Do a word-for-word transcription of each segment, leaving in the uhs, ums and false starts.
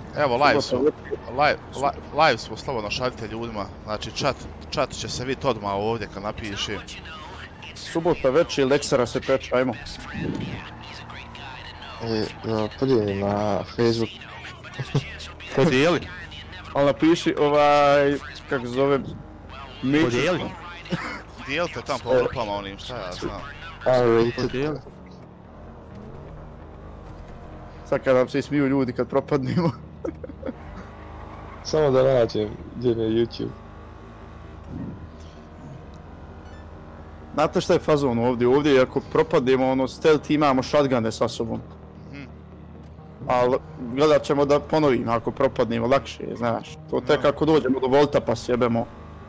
Evo, live su, live, live, live smo, slobodno šaljite ljudima, znači chat, chat će se vidjeti odmah ovdje kad napiše. Subota večer, Leksara se peče, ajmo. E, no, podijeli na Facebook. Podijeli? Ali napiši ovaj, kako se zove... Podijeli? Dijelite tam po grupama onim, šta ja znam. R-rated. Sad kad nam se smiju ljudi kad propadnemo. Samo da nađem gdje na YouTube. Znate šta je fazon ovdje? Ovdje ako propadnemo, ono, stealth imamo shotgune sa sobom. Ali gledat ćemo da ponovim ako propadnemo, lakše je, znaš. To tek ako dođemo do volta pa sjebemo.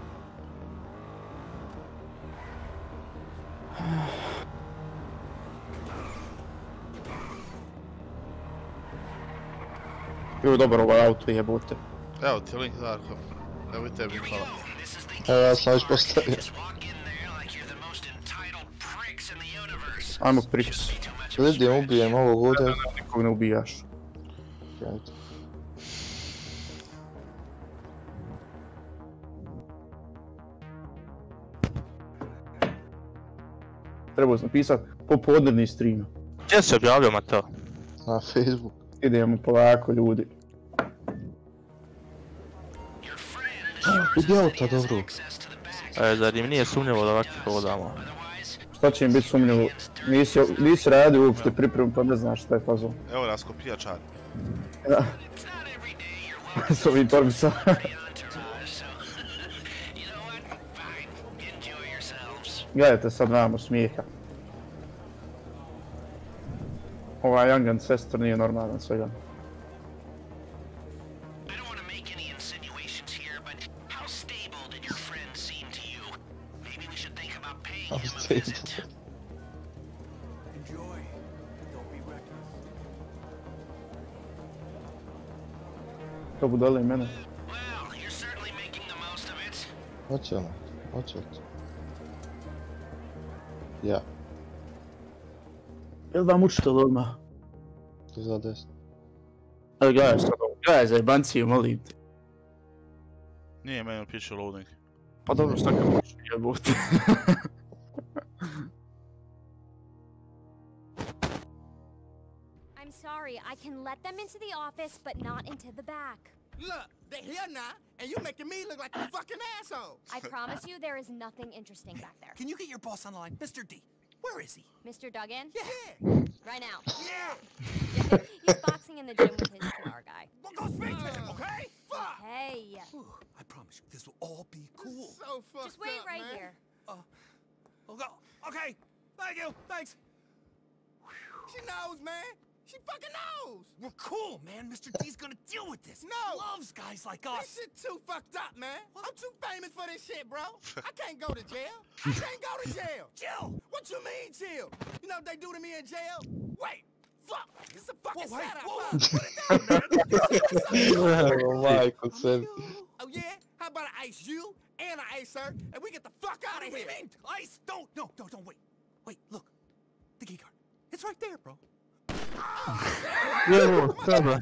Evo dobar ovaj auto jebote. Evo ti link Darko, evo i tebi hvala. Evo ja sam već postavio. Ajmo priks. Vidim, ubijem ovog ovdje. Nikog ne ubijaš. Trebao sam napisat popodnevni stream. Gdje se objavio Mateo? Na Facebook. Idemo polako ljudi. Vidi auta dobro. E, zar im nije sumnjivo da ovakvih hodamo? Šta će im biti sumnjivo? Nisi, nisi radio uopšte pripremu pa ne znaš šta je fazon. Evo nas ko pijačar. Da. S ovim torbicama. Gledajte sad namo smijeha. Ovaj Young Ancestor nije normalan svega. To budale i mene. Hoće ono, hoće to. Ja. Jel vam učitelj odmah? Ti za desno. Ali gledaj sad ovo, gledaj za jebanciju, molim te. Nije meni piše loading. Pa dobro, šta kad možeš jebote. I'm sorry, I can let them into the office, but not into the back. Look, they're here now, and you're making me look like a fucking asshole. I promise you there is nothing interesting back there. Can you get your boss on the line? Mister D, where is he? Mister Duggan? Yeah. Right now. Yeah. Yeah, he's boxing in the gym with his P R guy. Well, go speak to him, okay? Fuck. Hey. I promise you, this will all be cool. So fucked Just wait up, right man. here. Uh, oh, go. Okay. Thank you. Thanks. She knows, man. She fucking knows. We're cool, man. Mister D's gonna deal with this. No. He loves guys like us. This shit too fucked up, man. What? I'm too famous for this shit, bro. I can't go to jail. I can't go to jail. Chill. What you mean, chill? You know what they do to me in jail? Wait. Fuck. This is a fucking Whoa, wait, setup. whoa. Put it down, man. Oh my god. Oh yeah? How about I ice you and I ice her and we get the fuck out of here? What do you mean? Ice? Don't, no, no, don't wait. Wait, look. The key card. It's right there, bro. Evo, sada.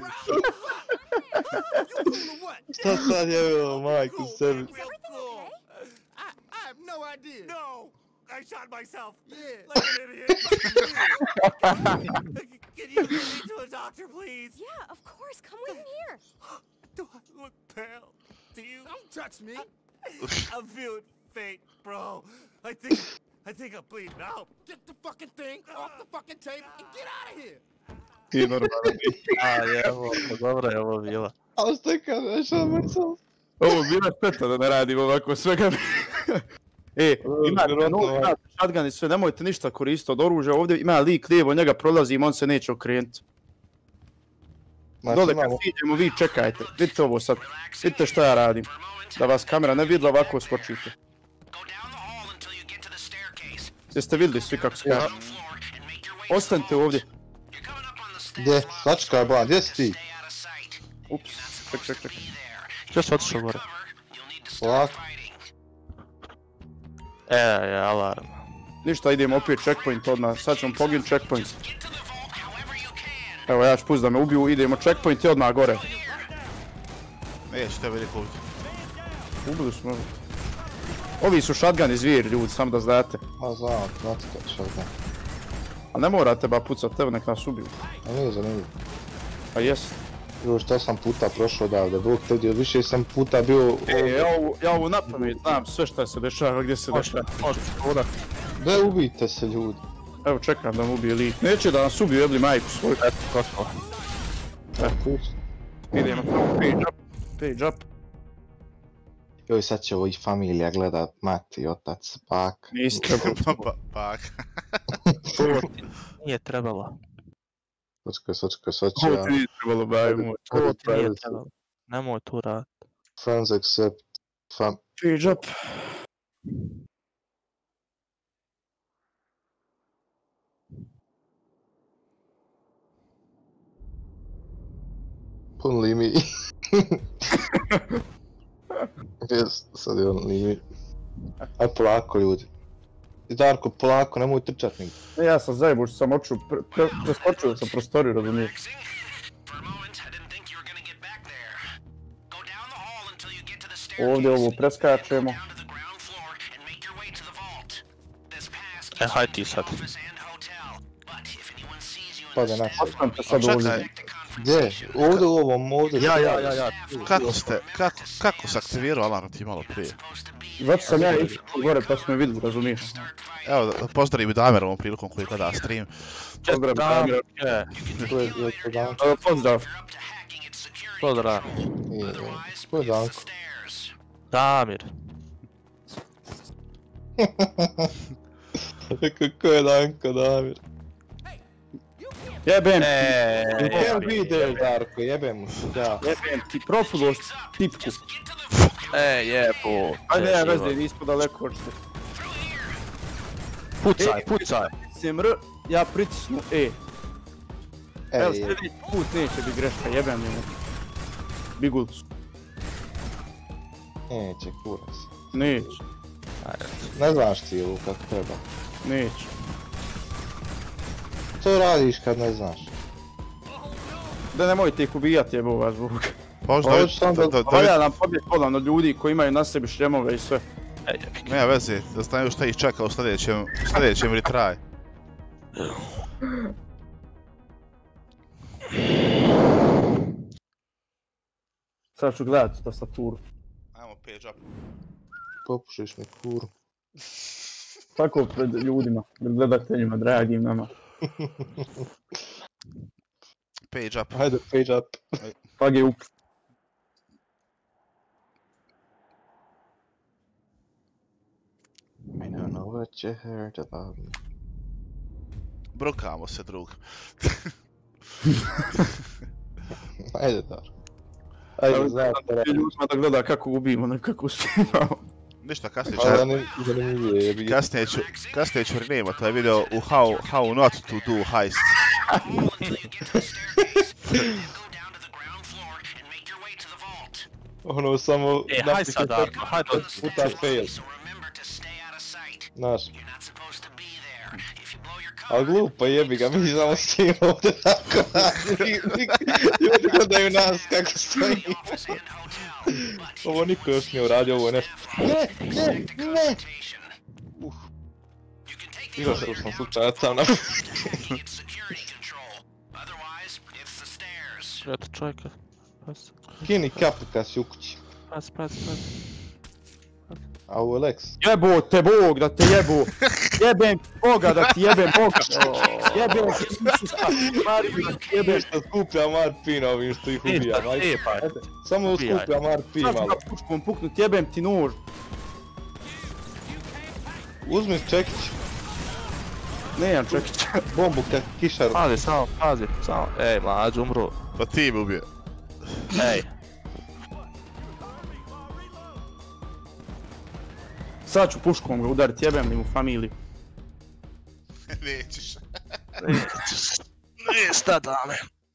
Šta sad je bilo, majku sebi? I have no idea. No, I shot myself. Yeah. Like an idiot. Can you get me to a doctor, please? Yeah, of course. Come with me here. Do I look pale? Do you? Don't touch me. I'm feeling faint, bro. I think, I think I'm bleeding out. Get the fucking thing off the fucking table and get out of here. Ti normalno. A jevo, dobro je ovo bila. A šta kada, šta mrcav? Ovo bila šteta da ne radim ovako svega. E, imate novi, imate shotgun i sve, nemojte ništa koristiti od oružja. Ovdje ima lik lijevo, njega prolazim, on se neće okrenuti. Dole kad idemo, vi čekajte. Vidite ovo sad. Vidite što ja radim. Da vas kamera ne vidla, ovako skočite. Jeste vidjeli svi kako skaču? Ostanite ovdje. Gdje? Sačekaj, ba, gdje si ti? Ups, ček, ček, ček. Gdje si otišao gore? Polako. E, je, alarm. Ništa, idemo opet checkpoint odmah, sad ćemo pogin checkpoint. Evo ja ću pust da me ubiju, idemo checkpoint i odmah gore. Neće tebe niko ubiti. Ubili smo. Ovi su shotguni zvijeri ljudi, samo da znate. Ma znam, znate kad shotgun. A ne morate ba pucat, tebe nek nas ubiju. A nije zanimljivo. Pa jest. Još što sam puta prošao odavde, Bog te vidio, više sam puta bio... E, ja ovu, ja ovu napamet znam sve šta se dešava, gdje se dešava. Može. Da ubijte se ljudi. Evo čekam da mu ubije lik. Neće da nas ubiju, jebli majku svoju. Eto, gotovo. Idemo samo page up, page up. Joj, sad će ovo i familija gledat, mati, otac, bak. Nisi trebalo. Pa, pak. To ti nije trebalo. Sočkaj, sočkaj, sočkaj. Ovo ti nije trebalo, baj moj. To ti nije trebalo. Nemoj tu raditi. Friends accept. Fam... Page up. Pun limi. Jes, sad je on limi. Aj polako ljudi. I Darko, polako, nemoj trčat nigdje. Ne, ja sam zajebo što sam oču, pre, pre, preskočio sam prostoriju, razumiješ. Ovdje ovo preskačemo. E, hajde ti sad. Pada nas. Ostanite sad Čekaj. ovdje. Gdje? Ovdje u ovom, ovdje. Ja, ja, ja, ja. Kako ste, kako, kako se aktivirao alarm ti malo prije? Zato sam ja išao gore pa smo je vidjeli, razumiješ. Evo, da pozdravim Damir ovom prilikom koji gleda stream. Pozdrav, Damir. Je, To je, je to dan. Evo, pozdrav. pozdrav. I, to je Danko. Damir. Kako je Danko, Damir? Jebem ti, Eee, Jebem video, Darko, jebem mu. Ja. jebem ti, profulost tipku. e, jebo. Ajde, ja veze, nismo daleko očite. Pucaj, pucaj. Sem R, ja pritisnu E. Evo, Ej, sljedeći put neće biti greška, jebem njemu. Bigulcu. neće, kurac. Neće, Ne znaš cijelu kako treba. neće. To radiš kad ne znaš. Da nemojte ih ubijati, jebo vas Bog. Možda, Pa hoću sam da, da- da, da, Valja nam pobjeg polovno ljudi koji imaju na sebi šljemove i sve. E, jebik. nema veze, da znaju šta ih čeka u sljedećem, u sljedećem retry. Sad ću gledat tastaturu. Ajmo page up. Popušiš mi kuru. Tako pred ljudima, pred gledateljima, dragim nama. Page up. Hajde, page up. Page up. I don't know what you heard about me. Brokamo se, drug. Ajde, Darko. Ajde, znam te I ljudima da gleda kako ubijemo, ne kako uspijemo. Ništa, kasnije Pa da ću, ne zanimljivije jebi ga. kasnije ću, kasnije ću renema taj video u how, how not to do heist. Ono samo... E, haj sad, Darko, hajde. Puta fail. Znaš. A glupo jebi ga, mi samo stojimo ovdje tako radi. Ljudi gledaju nas kako stojimo. Ovo niko još nije uradio, ovo je nešto... Ne, ne, ne! Uf. Izašao sam slučajac sam na... Eto čovjeka. Pas, Kini kapu kad si u kući. pas, pas, pas. A ovo je Lex. Jebo te Bog, da te jebu. Jebem Boga, da ti jebem Boga. Jebem ti Isusa, Mariju, da ti jebem. Ništa skuplja Mark P na ovim što ih ubijam, E, ajde. pa, Samo ubijaj. skuplja Mark P Sad ću malo. ga puškom puknut, jebem ti nož. Uzmi čekić, Nemam čekića. bombu kad kišar. pazi, samo, pazi, samo. Ej, mlađu, umru. Pa ti me ubije. Ej, Sad ću puškom ga udarit, jebem li mu familiju. Nećeš. ništa dale.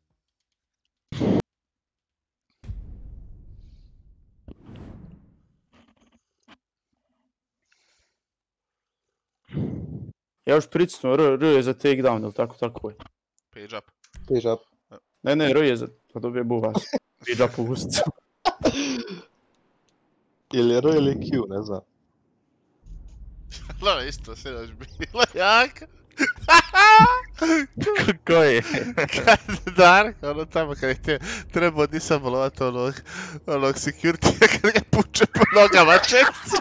Ja još pricisnu, R, R je za takedown, ili tako, tako je. Page up. Page up. Ne, ne, R je za, pa dobije bu vas. Page up u usticu. Ili je Ro ili je Q, ne znam. Gledaj, isto se još bilo jak. Ko je? Kad Darko, ono tamo kad je te trebao disabolovat onog, onog security kad ga puče po nogama četci.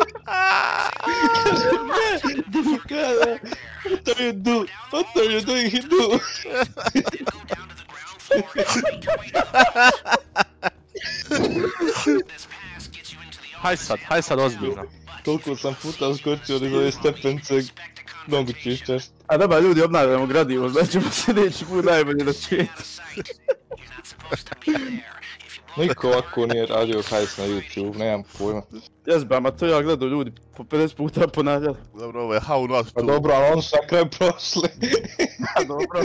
Kada? What are you do? What are you doing? He do? Haj sad, haj sad ozbiljno. Toliko sam puta skočio iz ove stepence, nogu ću iščest. A dobra ljudi, obnavljamo gradivo, znači ćemo sljedeći put najbolje na svijetu. Niko ovako nije radio hajs na YouTube, nemam pojma. Jezba, ma to ja gledao ljudi po pedeset puta ponavljali. Dobro, ovo je how not Pa to. dobro, ali oni su na kraju prošli. A dobro.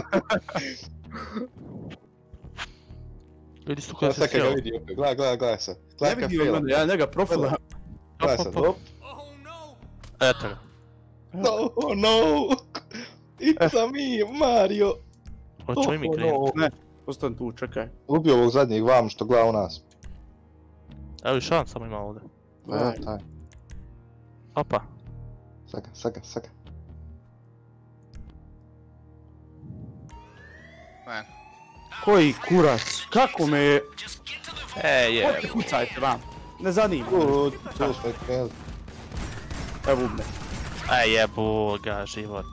Vidi su Ja kada se sad kad ga sjeo. vidi opet, gledaj, gledaj, gledaj se. Ne Gledaj kad vidio fejla. mene, ja njega profila. Gledaj se, op. Eto ga. No, oh no! It's a me, Mario! Hoćemo i mi Oh, krenuti. no. Ostan tu, čekaj. Ubio ovog zadnjeg vam što gleda u nas. Evo i šan samo ima ovdje. Pa ja, taj. Opa. Saka, saka, saka. Man. Koji kurac? Kako me je... E, je. Odite kucajte vam. Ne zanima. U, to smo krenuli. Evo ubne. E, jebu ga život.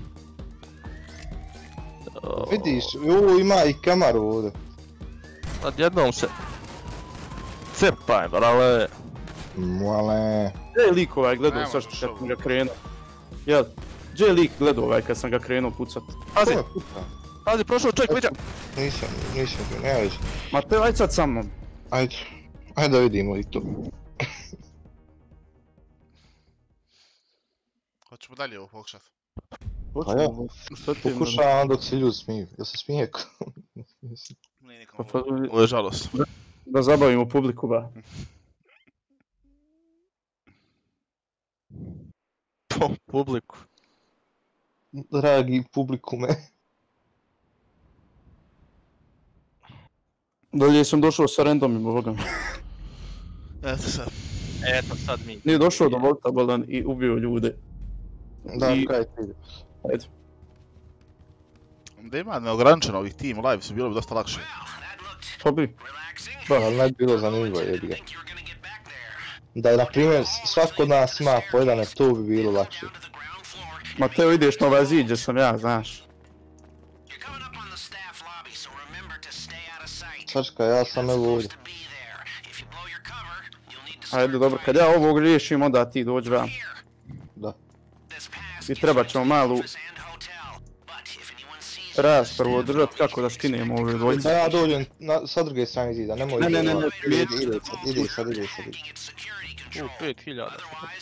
O, Vidiš, u, ima i kamaru ovdje. Odjednom se... Cepaj, brale. Male. Gdje je lik ovaj gledao Nemo sad što šovu. kad sam ga krenuo? Jel? Gdje je lik gledao ovaj kad sam ga krenuo pucat? Pazi, Ko me puca? pazi, prošao čovjek, vidio. Nisam, nisam, nema već. Mateo, ajde sad sa mnom. Ajde, ajde da vidimo i to. Hoćemo dalje ovo pokušat. Pa ja, Što ti je pokušavam dok se ljudi smiju. Jel se smije ko? Nije nikom Pa, ovo. pa, Ovo je žalost. da zabavimo publiku, ba. Po publiku. Dragi publikume. Dolje sam došao sa randomima, boga mi. Eto sad. Eto sad mi. Nije došao do Volta Balan i ubio ljude. Da, I- kaj ti ide. Ajde. Da ima neograničeno ovih team live su bilo bi dosta lakše. Pa bi. Ali ne bi bilo zanimljivo, jebi ga. Da je, na primjer, svatko od nas ima po jedan, jer to bi bilo lakše. Mateo, ideš na ovaj zid gdje sam ja, znaš. Sačka, ja sam evo ovdje. Ajde, dobro, kad ja ovog riješim, onda ti dođi vam. Da. I treba ćemo malu raspravu održat kako da skinemo ove Da dvojice. ja dođem na, sa druge strane zida, nemoj... Ne, ne, ne, ne, ide, ide, ide sad, ide sad, ide sad. ide. U, pet hiljada.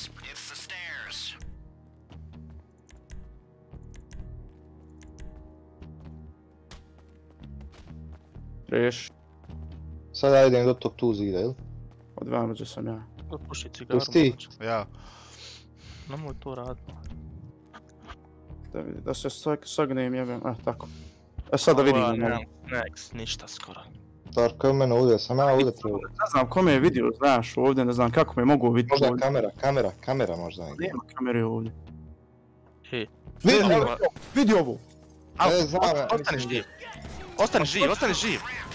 Riješ, Sad ja idem do tog tu zida, jel? od vama gdje sam ja. Puši cigaru. Jesi ti? Ja. Nemoj to raditi. Da vidi, da se sag- sagnem jebem, eh, tako. E sad da vidimo. Ne, Ne, next, ništa skoro. Darko je mene ovdje, sam ja ovdje trebao. ne znam kome je vidio, znaš, ovdje, ne znam kako me mogu vidjeti Možda ovdje. kamera, kamera, kamera možda negdje. Nema kamere ovdje. Hej. Vidi, E, evo, vidi ovo! Al, E, znam, ja, ostani mislim, živ. Ostani živ, ostani živ.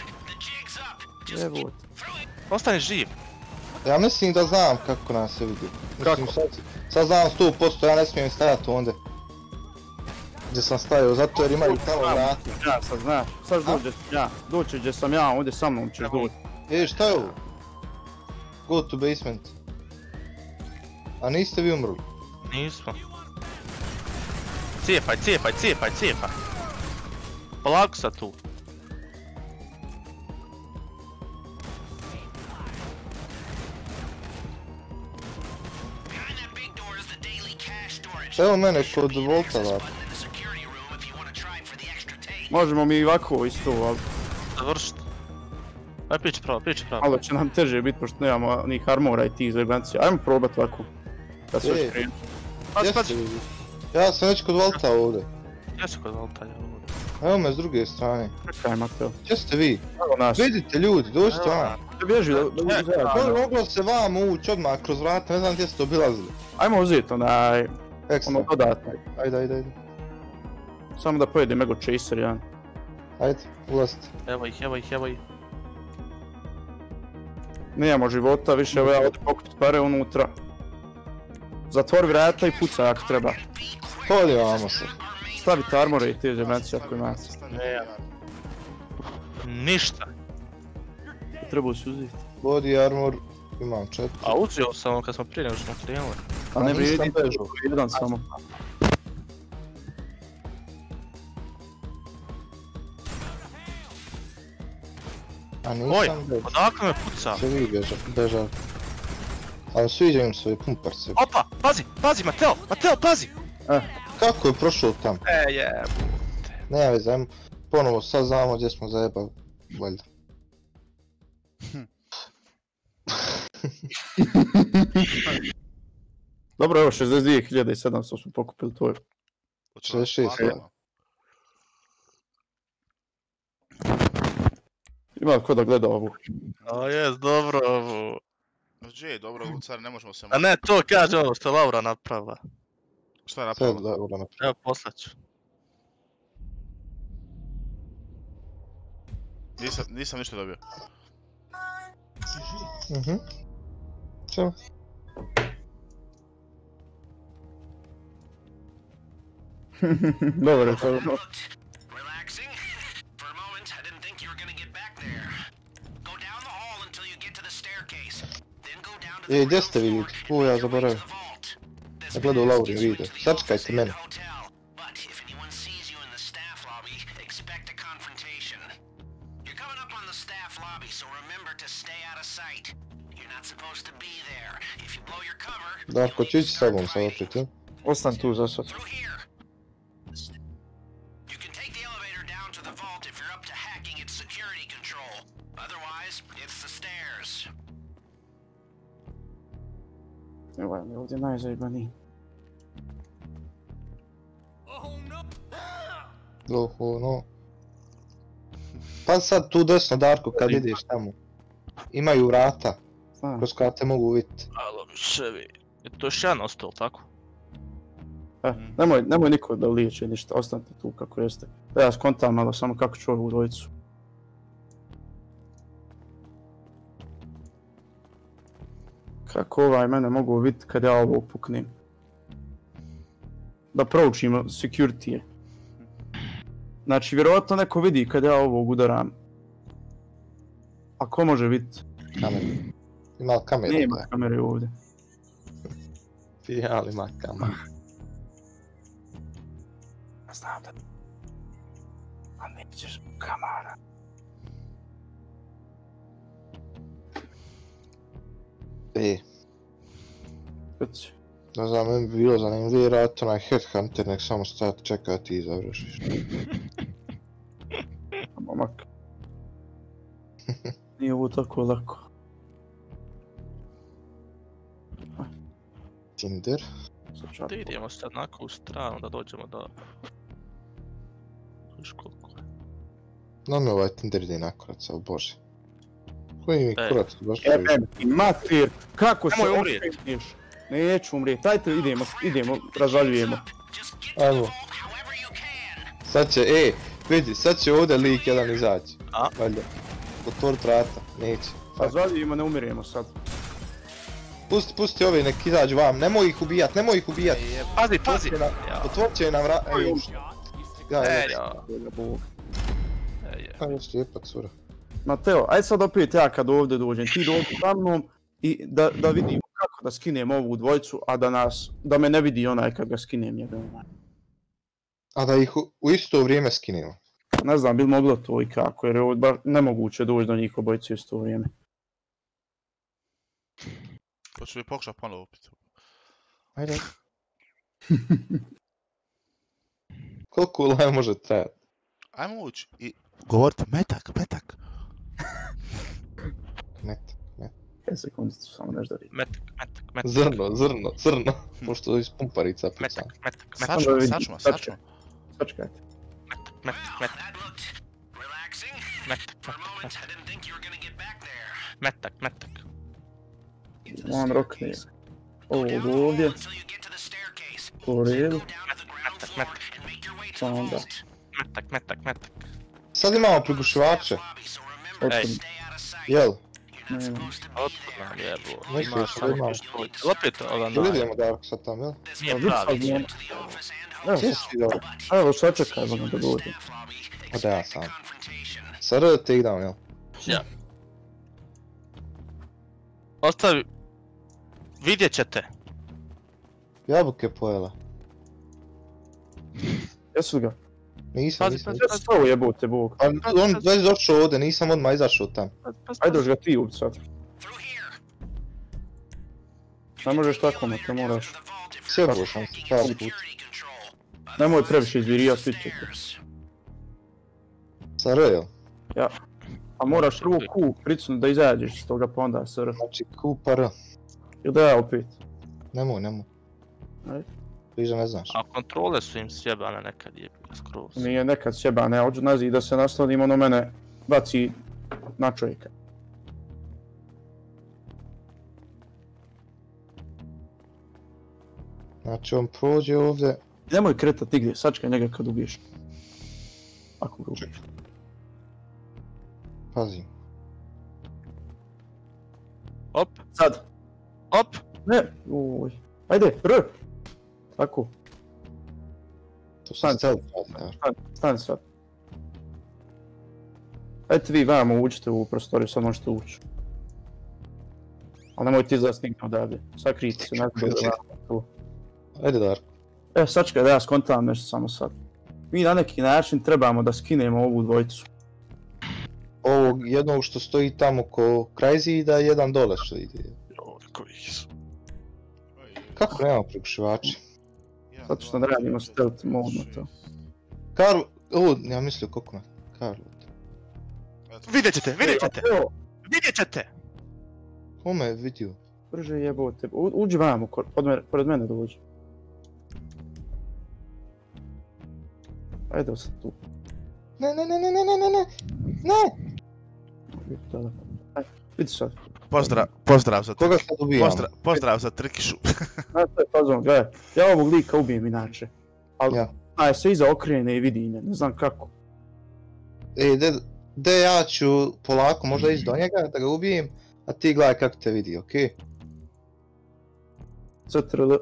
Evo. Ostani živ. Ja mislim da znam kako nas se vidi. Mislim, Kako? sad, sad znam sto posto, ja ne smijem stajati ondje. Gdje sam stajao, zato jer imaju tamo vrata. Ja sad znaš, sad dođe ja, doći gdje sam ja, ovdje sa mnom ćeš doći. E, šta je ovo? Go to basement. A niste vi umrli? Nismo. Cijepaj, cijepaj, cijepaj, cijepaj. Polako sad tu. Evo mene kod Volta vrata. Možemo mi i ovako isto, ali Završit. Aj pići pravo, pići pravo. malo će nam teže biti pošto nemamo ni armora i tih zajebancija. Ajmo probat ovako. Da se E. već krenu. Pazi, Gdje pazi. ste vi? Ja sam već kod Volta ovdje. Ja sam kod Valta, ja ovdje. Evo me s druge strane. Čekaj, Mateo. Gdje ste vi? Evo nas. Vidite ljudi, dođite Evo vam. nas. Bježi, da Ne, uzeti. Mo- Moglo se vam ući odmah kroz vrata, ne znam gdje ste obilazili. Ajmo uzeti onaj, ono Ekstra. dodatno. Ajde, ajde, ajde. Samo da pojedem Ego Chaser jedan. Ajde, ulazite. Evo ih, evo ih, evo ih. Nemamo života, više evo ja ovdje pokupit pare unutra. Zatvori vrata i pucaj ako treba. Hodi vamo se. Stavite armore i te zemljanci ako imate. Ništa. Treba se uzeti. Body armor, imam četiri. A uzeo sam ono kad smo prije nego smo krenuli. A ne nisam vrijedi, bežao. jedan samo. A Oj, nisam bežao. odakle me puca? Se vi beža, bežali. Ali sviđa im svoje pumparce. Opa, pazi, pazi Mateo, Mateo, pazi! Kako je prošao tam? E, je. Nema veze, ajmo. Ponovo sad znamo gdje smo zajebali. Valjda. Dobro, evo šezdeset dvije hiljade sedamsto smo pokupili, to je. šezdeset šest, Stvarno? Ima li ko da gleda ovu? A jes, dobro ovo. Gdje je dobro, Lucar, ne možemo se... A ne, to kaže ovo što je Laura napravila. Šta je Sve napravila? dobro napravio. Evo, poslaću. Nisam, nisam ništa dobio. Mhm. Čao. Dobro, to je ono. Relaxing? For a moment, I didn't think you were gonna get back there. Go down the hall until you get to the staircase. Then go down to the E, gdje ste vidite? U, ja zaboravim. Ja gledao Laurin video. Sačekajte mene. But if anyone sees you in the staff lobby, expect a confrontation. You're coming up on the staff lobby, so remember to stay out of sight. You're not supposed to be there. If you blow your cover, Darko, ću ići s tobom sad opet, ja? Ostan tu za sad. through here. You can take the elevator down to the vault if you're up to hacking its security control. Otherwise, it's the stairs. Evo je ovdje najzajebaniji. Oho, no. Pa sad tu desno, Darko, kad ideš tamo. Imaju vrata, Znam. kroz koja te mogu vidjeti. Alo, miševi. Je to još jedan ostao, tako? E, nemoj, nemoj niko da liječe ništa, ostanite tu kako jeste. Da ja skontam malo samo kako ću ovu dvojicu. Kako ovaj mene mogu vidjeti kad ja ovo puknem. Da proučimo security-je. Znači, vjerovatno neko vidi kad ja ovog udaram. A ko može vidjeti? Kamer. Ima li kamera? Nema da? kamere ovdje. Fijal ima kamera. Znam da... A nećeš kamera. E, Već. ne znam, meni bi bilo zanimljivo raditi onaj headhunter, nek samo stajati čeka da ti završiš. Momak. Nije ovo tako lako. Tinder. Sad ću ja Da idemo sad onako u stranu da dođemo do... Viš koliko je. No mi ovaj Tinder ide nakorac, ali bože. Koji mi Ej. kurac, baš previše. Jebem ti mater, kako se Nemoj umrijet. okrenješ? Neću umrijet, ajte idemo, idemo, razvaljujemo. Ajmo. Sad će, e, vidi, sad će ovdje lik jedan izaći. A? Valjda. Otvorit vrata, neće. Razvaljujemo, ne umiremo sad. Pusti, pusti ove, nek izađu vam, nemoj ih ubijat, nemoj ih ubijat. Pazi, pazi! Otvorit će nam- Ja. Otvorit će nam vrata, ej, ja, E, ja. ja. Boga Bog. E, je. Pa još lijepa cura. Mateo, ajde sad opet ja kad ovdje dođem, ti dođi sa mnom i da, da vidimo kako da skinem ovu dvojicu, a da nas, da me ne vidi onaj kad ga skinem njega. A da ih u, u isto vrijeme skinemo. Ne znam, bi li moglo to i kako, jer je ovo baš nemoguće doći do njih obojice u isto vrijeme. Hoću bi pokušat ponovo upiti. Ajde. Koliko live može trajati? Ajmo ući i govorite metak, metak. Met, met. pet sekundicu, samo nešto da vidim. Metak, metak, metak. Zrno, zrno, zrno. Pošto iz pumparica pucam. Metak, metak, metak, Sačma, vidim, sačma, sačma. sačma. Sačekajte. metak, metak, That looked relaxing. metak, For a metak, moment, metak. I didn't think you were gonna get back there. Metak, metak. One rock nije. Ovo ovdje. U redu. Metak, metak. Pa onda. Metak, metak, metak. Sad imamo prigušivače. Otkud. Jel? Nema. Otkud nam jebo. Misliš Imaš da samo ima? pištolj. Opet ovan Jel daj. idemo Darko sad tam, jel? Nije Vidi sad pravi. njemu. Evo, Gdje si ideo? evo sačekaj da dođe. Pa da ja sam. Sa R te idam, jel? Ja. Ostavi. Vidjet ćete. Jabuke pojela. Jesu ga? Nisam, Pazi, nisam. pazi, Gdje su ovo jebote bog? Pa on već došao ovdje, nisam odmah izašao tam. Ajde još ga ti ubit sad. Ne možeš tako me, te moraš. Sjebao sam se par put. Nemoj previše izvirija, svi će te. Sa R, jel? Ja. A moraš prvo Q pricnut da izađeš iz toga pa onda S R. Znači Q pa R. Ili da ja opet? Nemoj, nemoj. Ajde. Viže ne znaš. A kontrole su im sjebane nekad je skroz. Nije nekad sjebane, ja hoću nazi da se naslonim, ono mene baci na čovjeka. Znači on prođe ovdje. Nemoj kretat nigdje, sačkaj njega kad ubiješ. Ako ga ubiješ. Pazi. Op, Sad. op. Ne, uj. Ajde, R. Tako, To se Stani. stealth radi, Darko. stani, stani sad. Ajde vi vamo uđite u prostoriju, sad možete ući. Ali nemoj ti izlaz nigdje odavde, sakrijte se, ne znam da vamo. Ajde Darko. E, sačkaj da ja skontam nešto samo sad. Mi na neki način trebamo da skinemo ovu dvojicu. Ovog jednog što stoji tamo ko kraj zida, jedan dole što ide. Joj, koji su. Kako nemamo prigušivače? Zato što ne radimo stealth mode na to. Karl... O, ja mislio koliko me. Karl. Vidjet ćete, vidjet ćete, Evo, vidjet ćete. Ko me je vidio? brže jebote, U- uđi vamo, kor- pored mene, pored mene dođi. Ajde sad tu. Ne, ne, ne, ne, ne, ne, ne, ne, ne! Ajde, vidi sad. Pozdrav, pozdrav za Koga Trki. sad ubijamo? Pozdrav, pozdrav za Trkišu. Znaš što je fazon, gledaj, ja ovog lika ubijem inače. Ali, Ja. aj se iza okrene i vidi me, ne znam kako. E, de, de ja ću polako možda ići do njega da ga ubijem, a ti gledaj kako te vidi, okej? C T R L.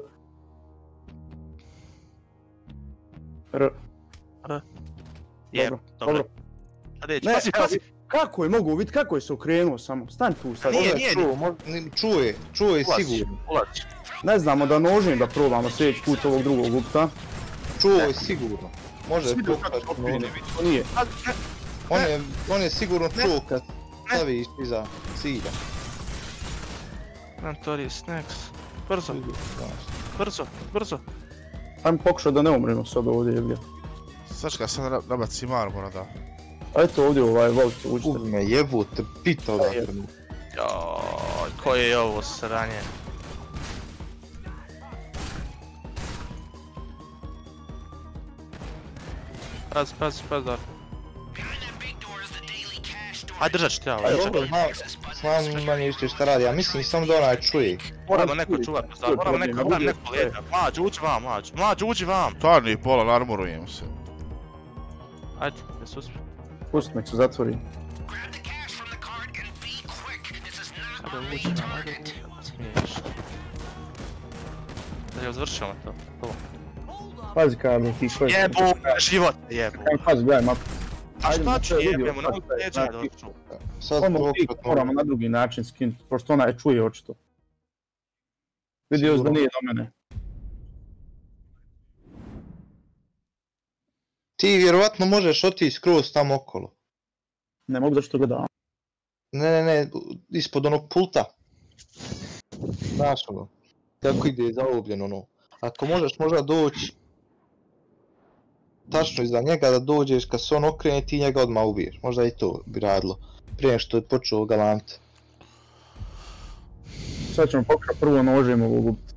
R. Je, Dobro, dobro. dobro. Ajde, Ne, pazi, evo, pazi. Kako je mogu vidjeti kako je se okrenuo samo, stani tu sad. Nije, Možda nije, je čuo, možda, ni- čuje, čuje Ulazi, sigurno. ulazi. Ne znamo da nožim da probamo sljedeći put ovog drugog gupta. Čuo je sigurno. Može je Vidio kako pokušati se okrene, nožem. to nije. On je, on je sigurno čuo kad staviš iza cilja. Notorious Snacks. Brzo, brzo, brzo. Ajmo pokušati da ne umremo sad ovdje, jel' Sačka, sad na- nabacim armora da. A eto ovdje ovaj Volt, uđite. Ubi me jebote, pita odakle. Joj, koje je ovo sranje? Pazi, pazi, pazi, Darko. Ajde, držat ću te ja, Pa ovo, dobro, čekaj. znam, znam manje više šta radi, ja mislim samo da onaj čuje. Moramo neko čuvat, Darko, moramo neko, moramo neko leta. Mlađ, uđi vam, mlađ, mlađ, uđi vam. Stvarni pola, armorujem se. Ajde, da se uspije. Pusti nek se zatvori. Ajde, uđi vam, ajde, uđi vam, smiješ. Da je završimo to, to. Pazi Karlo, ti koji... Jebo, život, jebo. Ajmo, pazi, gledaj mapu. A Ajde, šta ću to je vidio, jebemo, na sad to je, leđa znači, doću. Sad Ono ti pokušat moramo na drugi način skinuti, pošto ona je čuje očito. Vidio da Sigurno. nije do mene. Ti vjerovatno možeš otići skroz tamo okolo. Ne mogu zašto ga dam. Ne, ne, ne, ispod onog pulta. Znaš ono, kako ide zaobljeno ono. Ako možeš možda doći tačno iza njega da dođeš kad se on okrene ti njega odmah ubiješ. Možda i to bi radilo. Prije nego što je počeo galant. Sad ćemo pokušati prvo nožem ovog ubiti.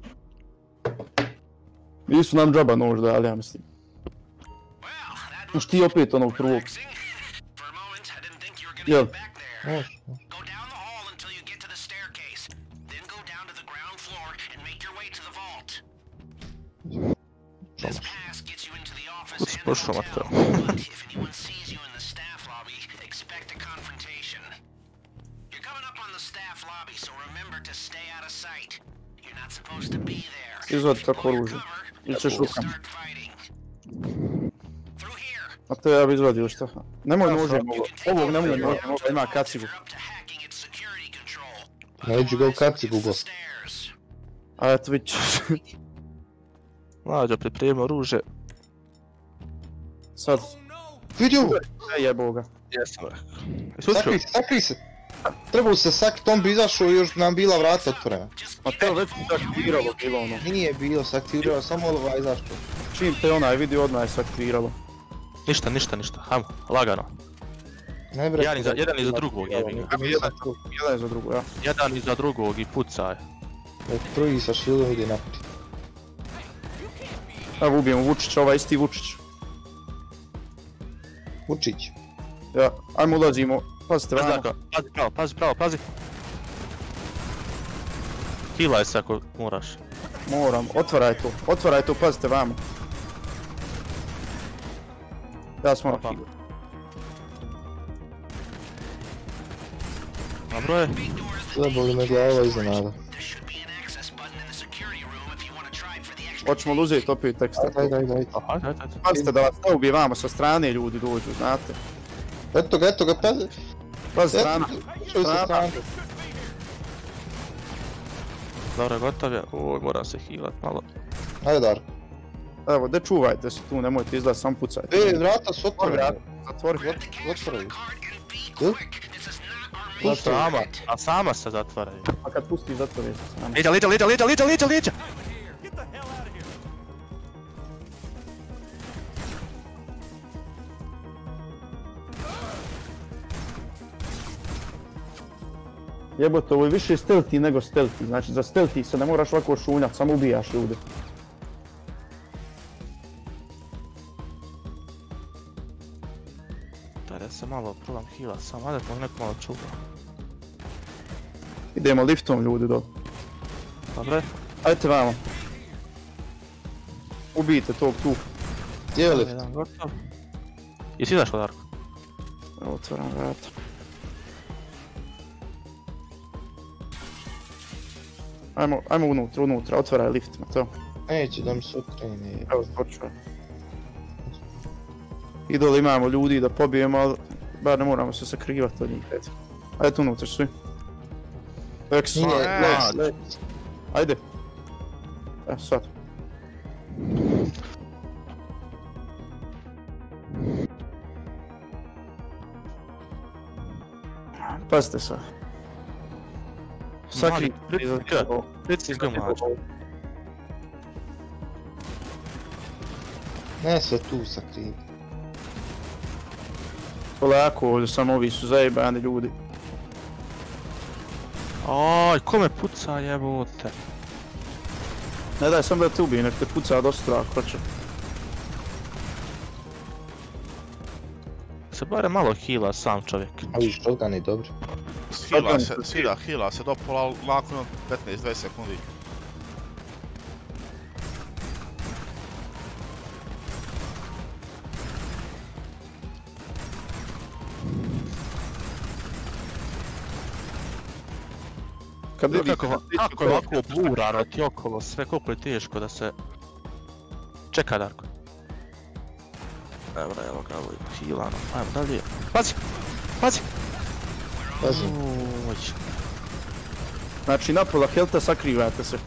Nisu nam džaba nož dali, ja mislim. Už ti opet onog prvog. Jel? Možeš, možeš. Slušao ma to. Izvodi kako oružje. Ili ćeš rukama. A to ja bi izvadio šta? Nemoj nožem ovo. Ovog nemoj nožem, ovo ima kacigu. Neđu go kacigu go. A eto vidit ćeš. Mlađo pripremio oružje. Sad. Vidio! E jebo ga. Jesam rekao. Jesi uspio? Sakri se, sakri se! Trebao se sakrit, on bi izašao i još nam bila vrata otvorena. A to već se aktiviralo bilo ono. Nije bilo saktirao, samo ova izašao. Čim te onaj vidio odmah se aktiviralo. Ništa, ništa, ništa. Hajmo, lagano. Ne bre. Jedan iza, jedan iza drugog jebi ga. Jedan je za drugo, ja. Jedan iza drugog i pucaj. Drugi sa shieldom ide naprijed. Evo ubijemo Vučića, ovaj isti Vučić. Vučić. Ja, ajmo ulazimo. Pazite Pazi vamo. tako, pazi pravo, pazi pravo, pazi. Healaj se ako moraš. Moram, otvaraj to, otvaraj to, pazite vamo. Ja sam moram healat. Dobro je. Zaboli me glava iznenada. Hoćemo li uzeti opet teksta? Daj, daj, daj. Ajde, ajde, ajde. Pazite da vas ne ubije vamo, sa strane ljudi dođu, znate. Eto ga, eto ga, pazi. Pazi strana. Što je sa strane? Dobro, gotov je. Oj, moram se healat malo. Ajde Darko. Evo, gdje čuvajte se tu, nemojte izlaziti, samo pucajte. E, vrata su otvorena. Zatvori. Otvoraju. Jel? A sama, a sama se zatvaraju. A kad pustiš, zatvori se sama. Liđa, liđa, liđa, liđa, liđa, liđa, liđa! Jebote, ovo je više stealthy nego stealthy, znači za stealthy se ne moraš ovako šunjat, samo ubijaš ljude. Daj da se malo probam healat sam, ajde to neko malo čuva. Idemo liftom ljudi dole. Dobre? Ajde vamo. Ubijte tog tu. Gdje je lift? Jedan gotov. Jesi izašao Darko? Evo, otvaram vrata. Ajmo, ajmo unutra, unutra, otvaraj lift, ma to. Neće da mi se okrene. Evo, počuvaj. I dole imamo ljudi da pobijemo, ali bar ne moramo se sakrivati od njih, eto. Ajde unutra svi. Lex, Nije, Lex, Lex. Lex. Ajde. E, sad. Pazite sad. Sakri... Reci ga mlađe. Ne sve tu sakrivi. Polako ovdje, samo ovi su zajebani ljudi. Aj, ko me puca jebote? Ne daj sam da te ubijem, nek te puca dosta ako hoće. Se bare malo heala sam čovjek. A viš, shotgun je dobro. Hila se, hila, hila se do pola nakon petnaest do dvadeset sekundi. Kad vidite Kako, kako je ovako burano ti okolo sve, koliko je teško da se... Čekaj Darko. Evo, evo ga, ovo je healano, ajmo dalje. Pazi! Pazi! Pazi. Uj. Znači napola helta sakrivate se.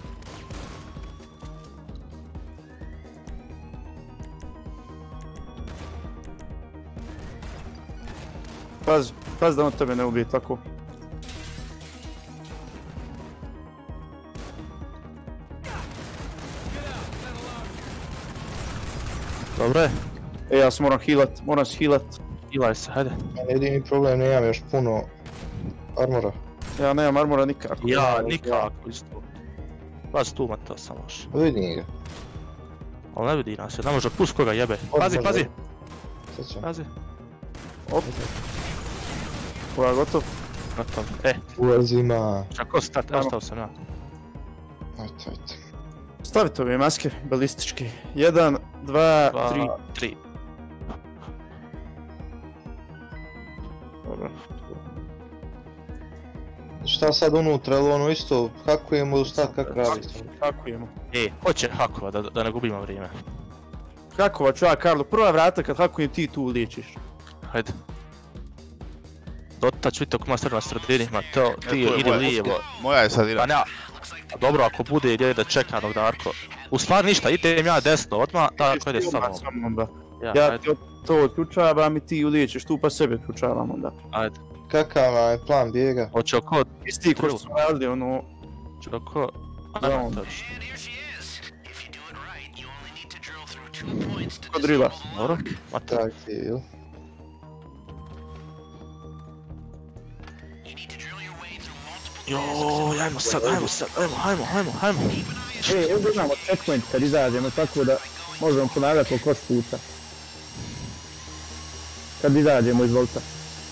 Pazi, pazi da on tebe ne ubije tako. Dobro je. E, ja se moram healat, moram se healat. Healaj se, hajde. Jedini problem, nemam još puno armora. Ja nemam armora nikako. Ja, nikako isto. Pazi tu, Mato, samo još. Vidim ga. Ali ne vidi nas, ne može pust koga jebe. Pazi, Može. pazi! Sad ćemo. Pazi. Op. Ovo je gotov. Gotov. E, Ulazima. čak ostati, ostao sam ja. Ajde, ajde. Stavite ove maske, balističke. Jedan, dva, Dva, tri. tri. Dobro. Šta sad unutra, ili ono isto hakujemo ili šta, kak radi? Hakujemo. E, hoće hakova, da, da ne gubimo vrijeme. Hakova ću ja, Karlo, prva vrata kad hakujem ti tu liječiš. Hajde. Dota ću vidjeti ako ima stvar na sredini, ma to, ti E, to je idi moja- lijevo. Moja je sad Pa ira. ne, a dobro ako bude gdje da čeka dok Darko. U stvari ništa, idem ja desno odmah, Darko ide sa mnom. Samo onda. Ja, Ja ajde, ti to otključavam i ti uliječiš tu pa sebe otključavam onda. ajde. Kakav nam je plan bijega? Hoće oko, Isti ko što smo radili ono... hoće oko... Za Ajmo on. točno. Kod drila. Dobro, mata. Tak ti, jel? Joj, ajmo sad, ajmo sad, ajmo, ajmo, ajmo, ajmo. E, evo imamo checkpoint kad izađemo, tako da možemo ponavljati oko puta. Kad izađemo iz volta.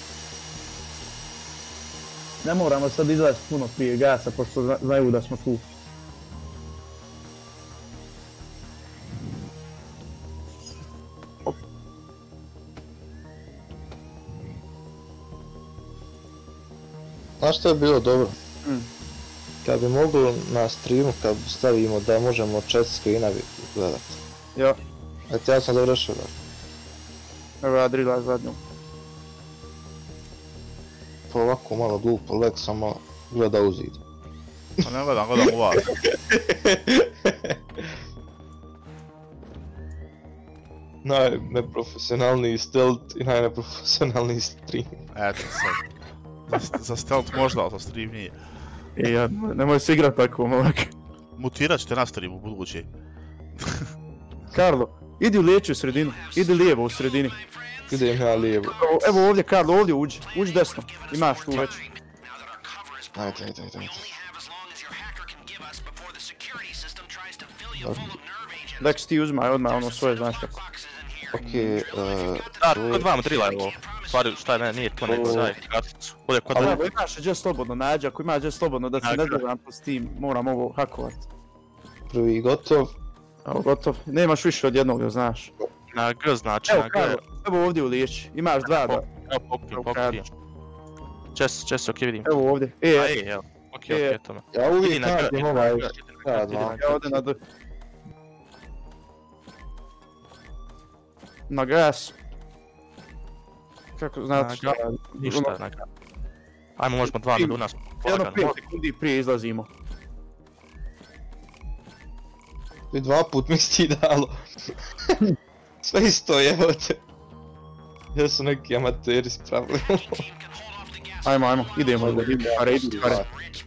Ne moramo sad izlaziti puno prije gasa, pošto zna- znaju da smo tu. Znaš što je bilo dobro? Mm. Kad bi mogli na streamu, kad stavimo da možemo četiri screena gledat. Ja, Eto ja sam završio da. evo ja drila zadnju. Pa ovako malo glupo, lek sam malo gleda u zid. Pa ne gledam, gledam u vas. Najneprofesionalniji stealth i najneprofesionalniji stream. Eto sad. Za, za stealth možda, ali za stream nije. E, ja, nemoj se igrat tako, momak. Mutirat ćete na streamu u budući. Karlo, idi u lijeću u sredinu, idi lijevo u sredini. Idem ja lijevo. Evo, evo ovdje, Karlo, ovdje uđi, uđi desno, imaš tu već. Ajde, ajde, ajde, ajde. Dobro. Lex ti uzmaj odmah ono svoje, znaš kako. Okej, eee... Darko, kod vama drila je ovo. Stvari, šta je, ne, nije to neko daj karticu. Ovdje kod Ali vama. ako imaš gdje slobodno, nađi, ako imaš gdje slobodno da se ne Dakle. dobram po Steam, moram ovo hakovat. prvi gotov. Evo, gotov. Nemaš više od jednog, da znaš. Na G znači, Evo, na G. Karlo, evo ovdje u lijeći, imaš dva da. Evo pokupijem, Evo, pokupijem. Čes, čes, okej vidim. Evo ovdje. E, A, e, ej, evo. Okej, okej, to me. Ja Idi uvijek na G, nađem idi na ovaj G, idi na G, Ja, idi na dva. G. ja ovdje na D. Na gas. Kako Na znate G, šta radi? ništa, na G. Ajmo, možemo dva milijuna Jedno polagano. pet sekundi prije izlazimo. I dva put mi si ti dalo. Sve isto je, evo te. Ja su neki amateri spravili. Ajmo, ajmo, idemo, idemo, idemo, pare, idemo, pare.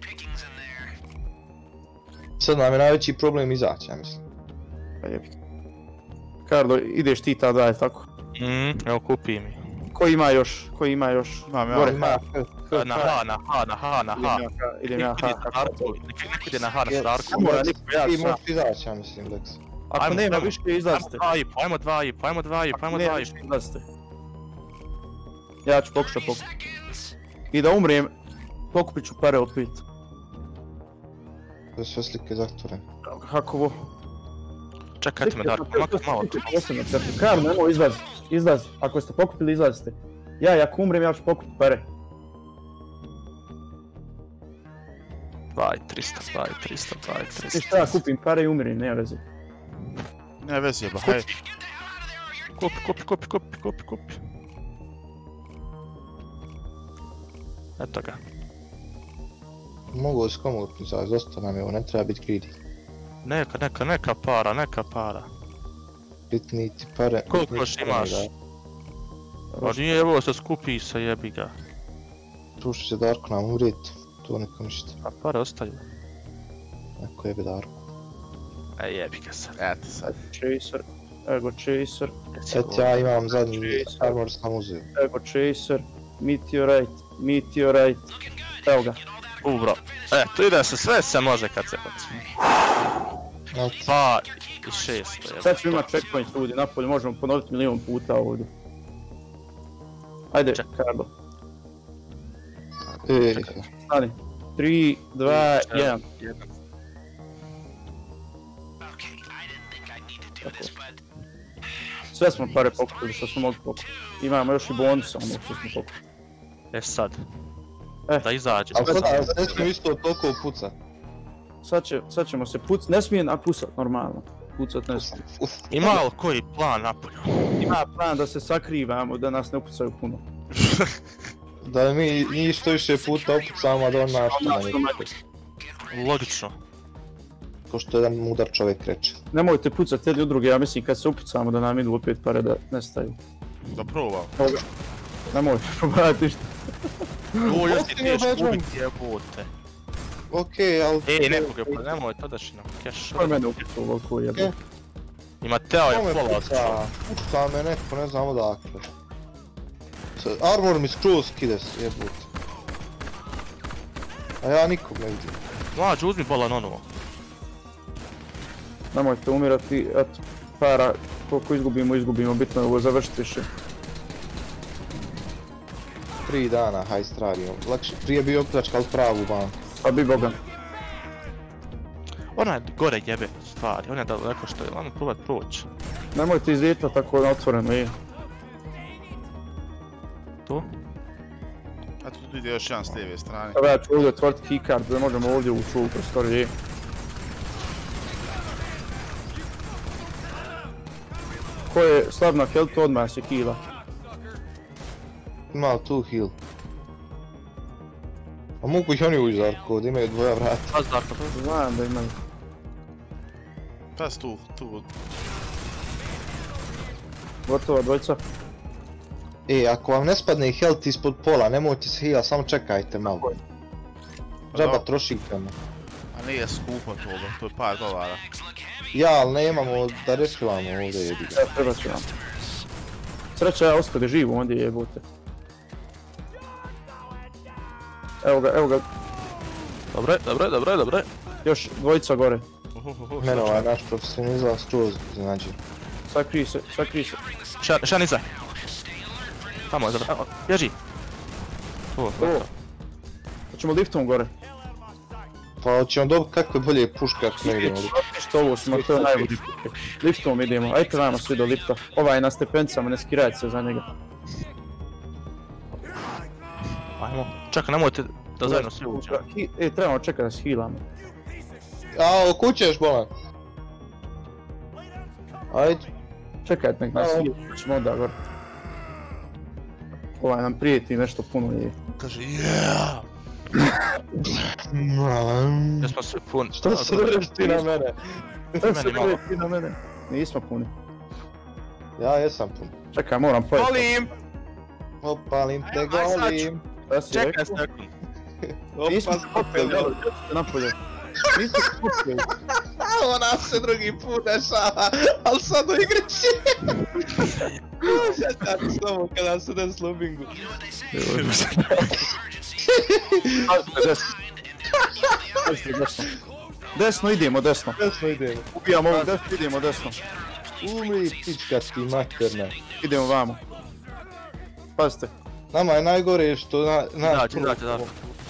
Sad nam je najveći problem izaći, ja mislim. Pa jebi. Karlo, ideš ti ta daj, tako. Mm, evo kupi mi. Ko ima još? Ko ima još? Imam ja. Gore, Ima, Na H, na H, na H, na idem H. ja, ka- idem ja, Nek ide ha, na kako Darku, to? nek nek ide na H na Starku. Ne mora niko, ja Ti sam. možeš izaći, ja mislim, Lex. Ako Ajmo, nema ajmo. više, izlazite. Ajmo dva i po, ajmo dva i po, ajmo dva i po, ajmo Nema dva i više, izlazite. Ja ću pokušat pokupiti. I da umrijem, pokupit ću pare opet. To je sve slike zatvorene. Hakovo. po. Čekajte me Darko, makar malo tu. Karlo, nemoj izlazi, izlazi. Ako ste pokupili, izlazite. Ja, i ako umrijem, ja ću pokupiti pare. dva i tristo, dva i tristo, dva i I tristo. šta ja kupim pare i umirim, nema veze. Ne vezi jeba, hej. Kupi, kupi, kupi, kupi, kupi, kupi. Eto ga. Mogu se komotno izaći, dosta nam je ovo, ne treba biti greedy. Neka, neka, neka para, neka para. Bitni ti pare... Koliko bitni još ti imaš? pare, Pa nije ovo se skupi se jebi ga. da. Rušit će Darko nam umrijet, to nikom ništa. A pare ostaju. Neko jebe Darko. E jebi ga sad. Eto sad. Chaser, Ego Chaser, Et ja imam zadnji armor sam uzeo. Ego Chaser, Meteorite, Meteorite. Evo ga. U bro. Eto ide se, sve se može kad se hoće. Et, dva i šest. Sad ćemo imati checkpoint ljudi, napolje možemo ponoviti milion puta ovdje. Ajde, Ček. Karlo, e, stani. tri, dva, jedan. Sve smo pare pokupili što smo mogli pokupiti. Imamo još i bonus ono što smo pokupili. E sad. E. Da izađe. Ali sada ne smijem isto toliko puca. Sad, će, sad ćemo se pucat, ne smijem a pusat normalno. Pucat ne smijem. Ima li koji plan napolju? Ima plan da se sakrivamo, da nas ne upucaju puno. Da mi njih što više puta opucamo, a da on naš na njih. Logično. Ko što jedan mudar čovjek reče. Nemojte pucat jedni u druge, ja mislim kad se upucamo da nam idu opet pare da nestaju. Da probam. Nemojte probati ništa. O, još ti tiješ ubiti jebote. Okej, ali... Ej, nekog je pa nemoj to daš nam cash. Ko je mene upucao ovako jebote? Ima Teo je Kome pola puca? Puca me neko, ne znam odakle. Armor mi skroz skide se, jebote. A ja nikog ne vidim. Mlađe, uzmi bolan ono. Nemojte umirati, eto, para, koliko izgubimo, izgubimo, bitno je ovo završiti više. Tri dana hajst radimo. Lakše, prije bi opljačkal pravu banku. Pa bi bogan. Ona je gore jebe stvari, ona je daleko što je, ono probat proći. Nemojte izlijetati tako na otvoreno je. Tu? A tu ide još jedan s lijeve strane. Evo ja ću ovdje otvoriti keycard da možemo ovdje ući u ovu prostoriju. Ko je slab na healthu odmah se kila. Ima li tu heal? A mogu ih oni ući Zarko, da imaju dvoja vrata. Pas Darko, to je. Znam da imaju. Pas tu, tu. Gotova dvojca. E, ako vam ne spadne health ispod pola, nemojte se heal, samo čekajte malo. Džaba trošite me. A nije skupo toga, to je par dolara. Ja, ali nemamo da rešivamo ovdje jebi ga. Ja, treba će vam. Sreća ja ostade živo ondje jebote. Evo ga, evo ga. Dobre, dobre, dobre, dobre. Još dvojica gore. Mene ovaj naš profesionalizam skroz znači. Sakri se, sakri se. Ša, šanica. Tamo je, dobro, bježi. O, O. Hoćemo liftom gore. Pa hoćemo dobiti kakve bolje puške ako ne idemo li. Što ovo smo, to je najbolji put. Liftom idemo, ajte vamo svi do lifta. Ovaj je na stepencama, ne skirajte se za njega. ajmo. Čekaj, nemojte da zajedno svi uđemo. E, trebamo čekati da se healamo. Ao, kućeš bolan. Ajde. Čekajte nek nas healamo, ćemo onda gore. Ovaj nam prijeti nešto puno je. Kaže yeah! Ja smo svi puni. Što se vreš ti na mene? Što se vreš ti na mene? Nismo puni. Ja jesam pun. Čekaj, moram pojeti. Golim! Opalim te, Aj, sad ću. golim. Da si Čekaj rekao? sekund. Nismo Opa, popeli, napolje. Nismo popeli. Ona se drugi put dešava, ali sad u igri si. Sad s tobom kada se des lobingu. Desno. Desno, desno. Desno idemo, desno. Desno idemo. Ubijamo ovog desno, idemo desno. Umri pička ti materna. Idemo vamo. Pazite. Nama je najgore što na... na Izađe, izađe, da.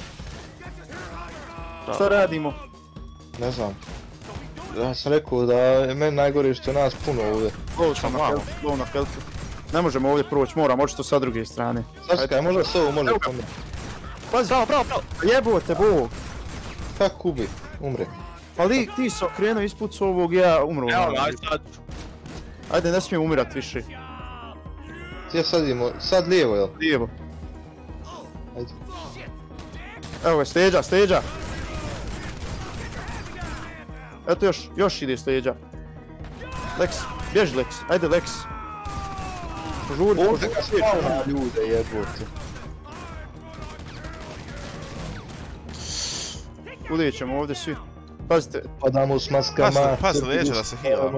Šta radimo? Ne znam. Ja sam rekao da je meni najgore što je nas puno ovdje. Low sam na heltu, low na heltu. Ne možemo ovdje proći, moram očito sa druge strane. Sačekaj, možda s ovo može pomre. Pazi, bravo, bravo, bravo. Jebote, bog. Kako ubi? Umre. Pa li, ti se okrenuo isput s ovog, ja umro. Evo, aj sad. Ajde, ne smijem umirat više. Ja sad idemo, sad lijevo jel? Lijevo. Ajde. Evo je, steđa, steđa. Eto još, još ide steđa. Lex, bježi Lex, ajde Lex. Požuri, Ovdje ga požuri. spavna ljude jebote. Ulijet ćemo ovdje svi. Pazite, Padamo s maskama. Pas- pas leđa da se heala.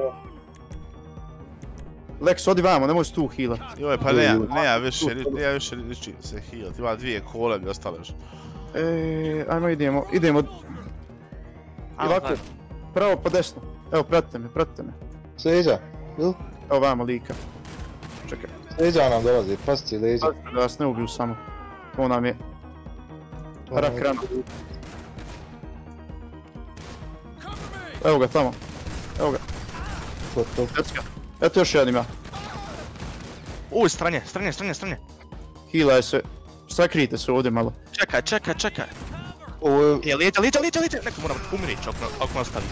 Lex, odi vamo, nemoj se tu healat. Joj, pa nema, nema više, nema više ničim se healat, ima dvije kole mi ostale još. Eee, ajmo idemo, idemo. Ovako, pravo pa desno. Evo, pratite me, pratite me. Leđa, jel? Evo vamo lika. Čekaj, Leđa nam dolazi, pasti leđa. pazite da vas ne ubiju samo. To nam je rak rana. Evo ga tamo. Evo ga, Gotov. Decka. Eto još jedan ima. Uj, stranje, stranje, stranje, stranje. Healaj se. Sakrijte se ovdje malo. Čekaj, čekaj, čekaj. Ovo je... Je, lijeđa, lijeđa, lijeđa, lijeđa. Neko mora umirići ako, ako nastavi.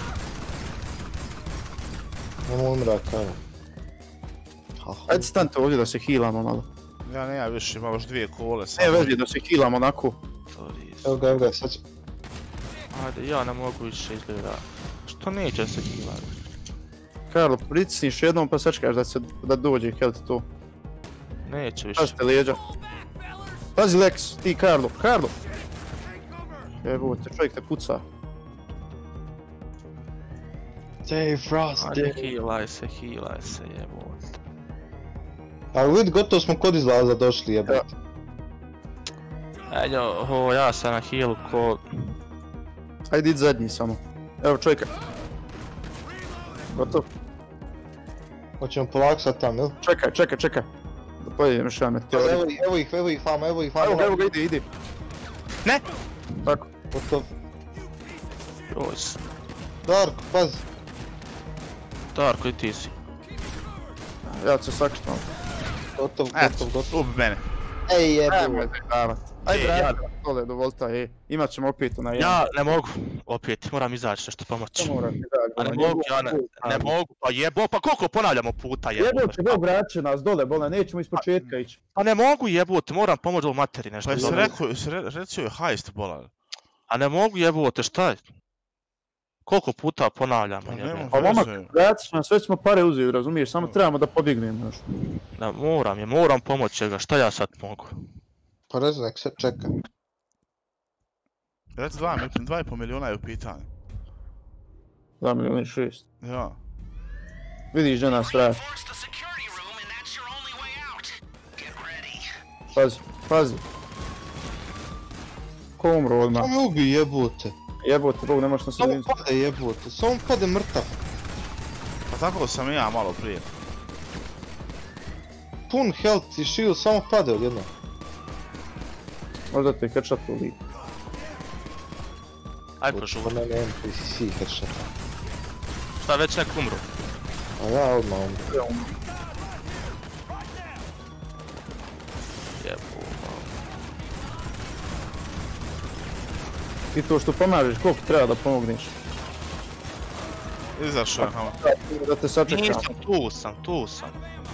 Ono umira kao. Ajde stanite ovdje da se healamo malo. Ja ne, ja više imam još dvije kole. Ne vezi da se healamo onako. Evo ga, evo ga, sad će... Ajde, ja ne mogu više izgleda. Što neće se healati? Karlo, pritisniš jednom pa sačekaš da se da dođe health to. Neće više. Pazite lijeđa. Pazi Lex, ti Karlo, Karlo! Evo te, čovjek te puca. Dave Frost, Ajde, Dave. healaj se, healaj se, jebote. Ali vidi, gotovo smo kod izlaza došli, jebate. Ajde, ovo, ja sam na healu ko... Ajde idi zadnji samo. Evo čovjeka. Gotov. Hoćemo polako sad tam, jel? Čekaj, čekaj, čekaj. Da pojedem još jedan meteorit. Evo ih, evo ih, evo ih, famo, evo ih, Evo famo. ga, evo ga, ide, ide. Ne! Tako. Gotov. Joj se. Darko, pazi. Darko, i ti si. Ja ću se sakrit malo. Gotov, Eto, gotov, gotov. ubi mene. Ej, Ajmo jebate. te davat. Ajde, E, ja- vrati dole do Volta, e. Imat ćemo opet onaj jedan. Ja ne mogu, opet, moram izaći nešto pomoći. Što morate A dalje? ne mogu, ja ne, ne mogu, pa jebo, pa koliko ponavljamo puta jebote? Jebote, Bog vraća nas dole, bola, nećemo iz početka ići. Pa ne mogu jebote, moram pomoći ovom materi nešto. Pa jesi dobro. rekao, jesi re- recio je hajst bolan. A ne mogu jebote, šta je? Koliko puta ponavljamo Pa ne jebote? mogu. Pa momak, Veze. vrati nas, sve smo pare uzeli, razumiješ, samo trebamo da pobjegnemo još. Da, moram je, moram pomoći ga, šta ja sad mogu? Pa ne znam, nek se čeka. Reci dva, mi- dva i po milijuna je u pitanju. dva milijuna i šest. Ja. Vidiš da nas vrati. Pazi, pazi. Ko umro odmah? Samo me ubi, jebote. Jebote, Bog, ne možeš nas Samo jediniti. pade, jebote. Samo pade mrtav. Pa tako sam i ja malo prije. Pun health i shield, samo pade odjedno. Možda te headshot uli. Aj Pa prožuvaj. ne, ne, ti si si headshot. Šta već nek umru? A ja odmah umro. Jebo. Ti to što pomažeš, koliko treba da pomogneš? Izašao je tamo. Da te sačekam. Nisam, tu sam, tu sam.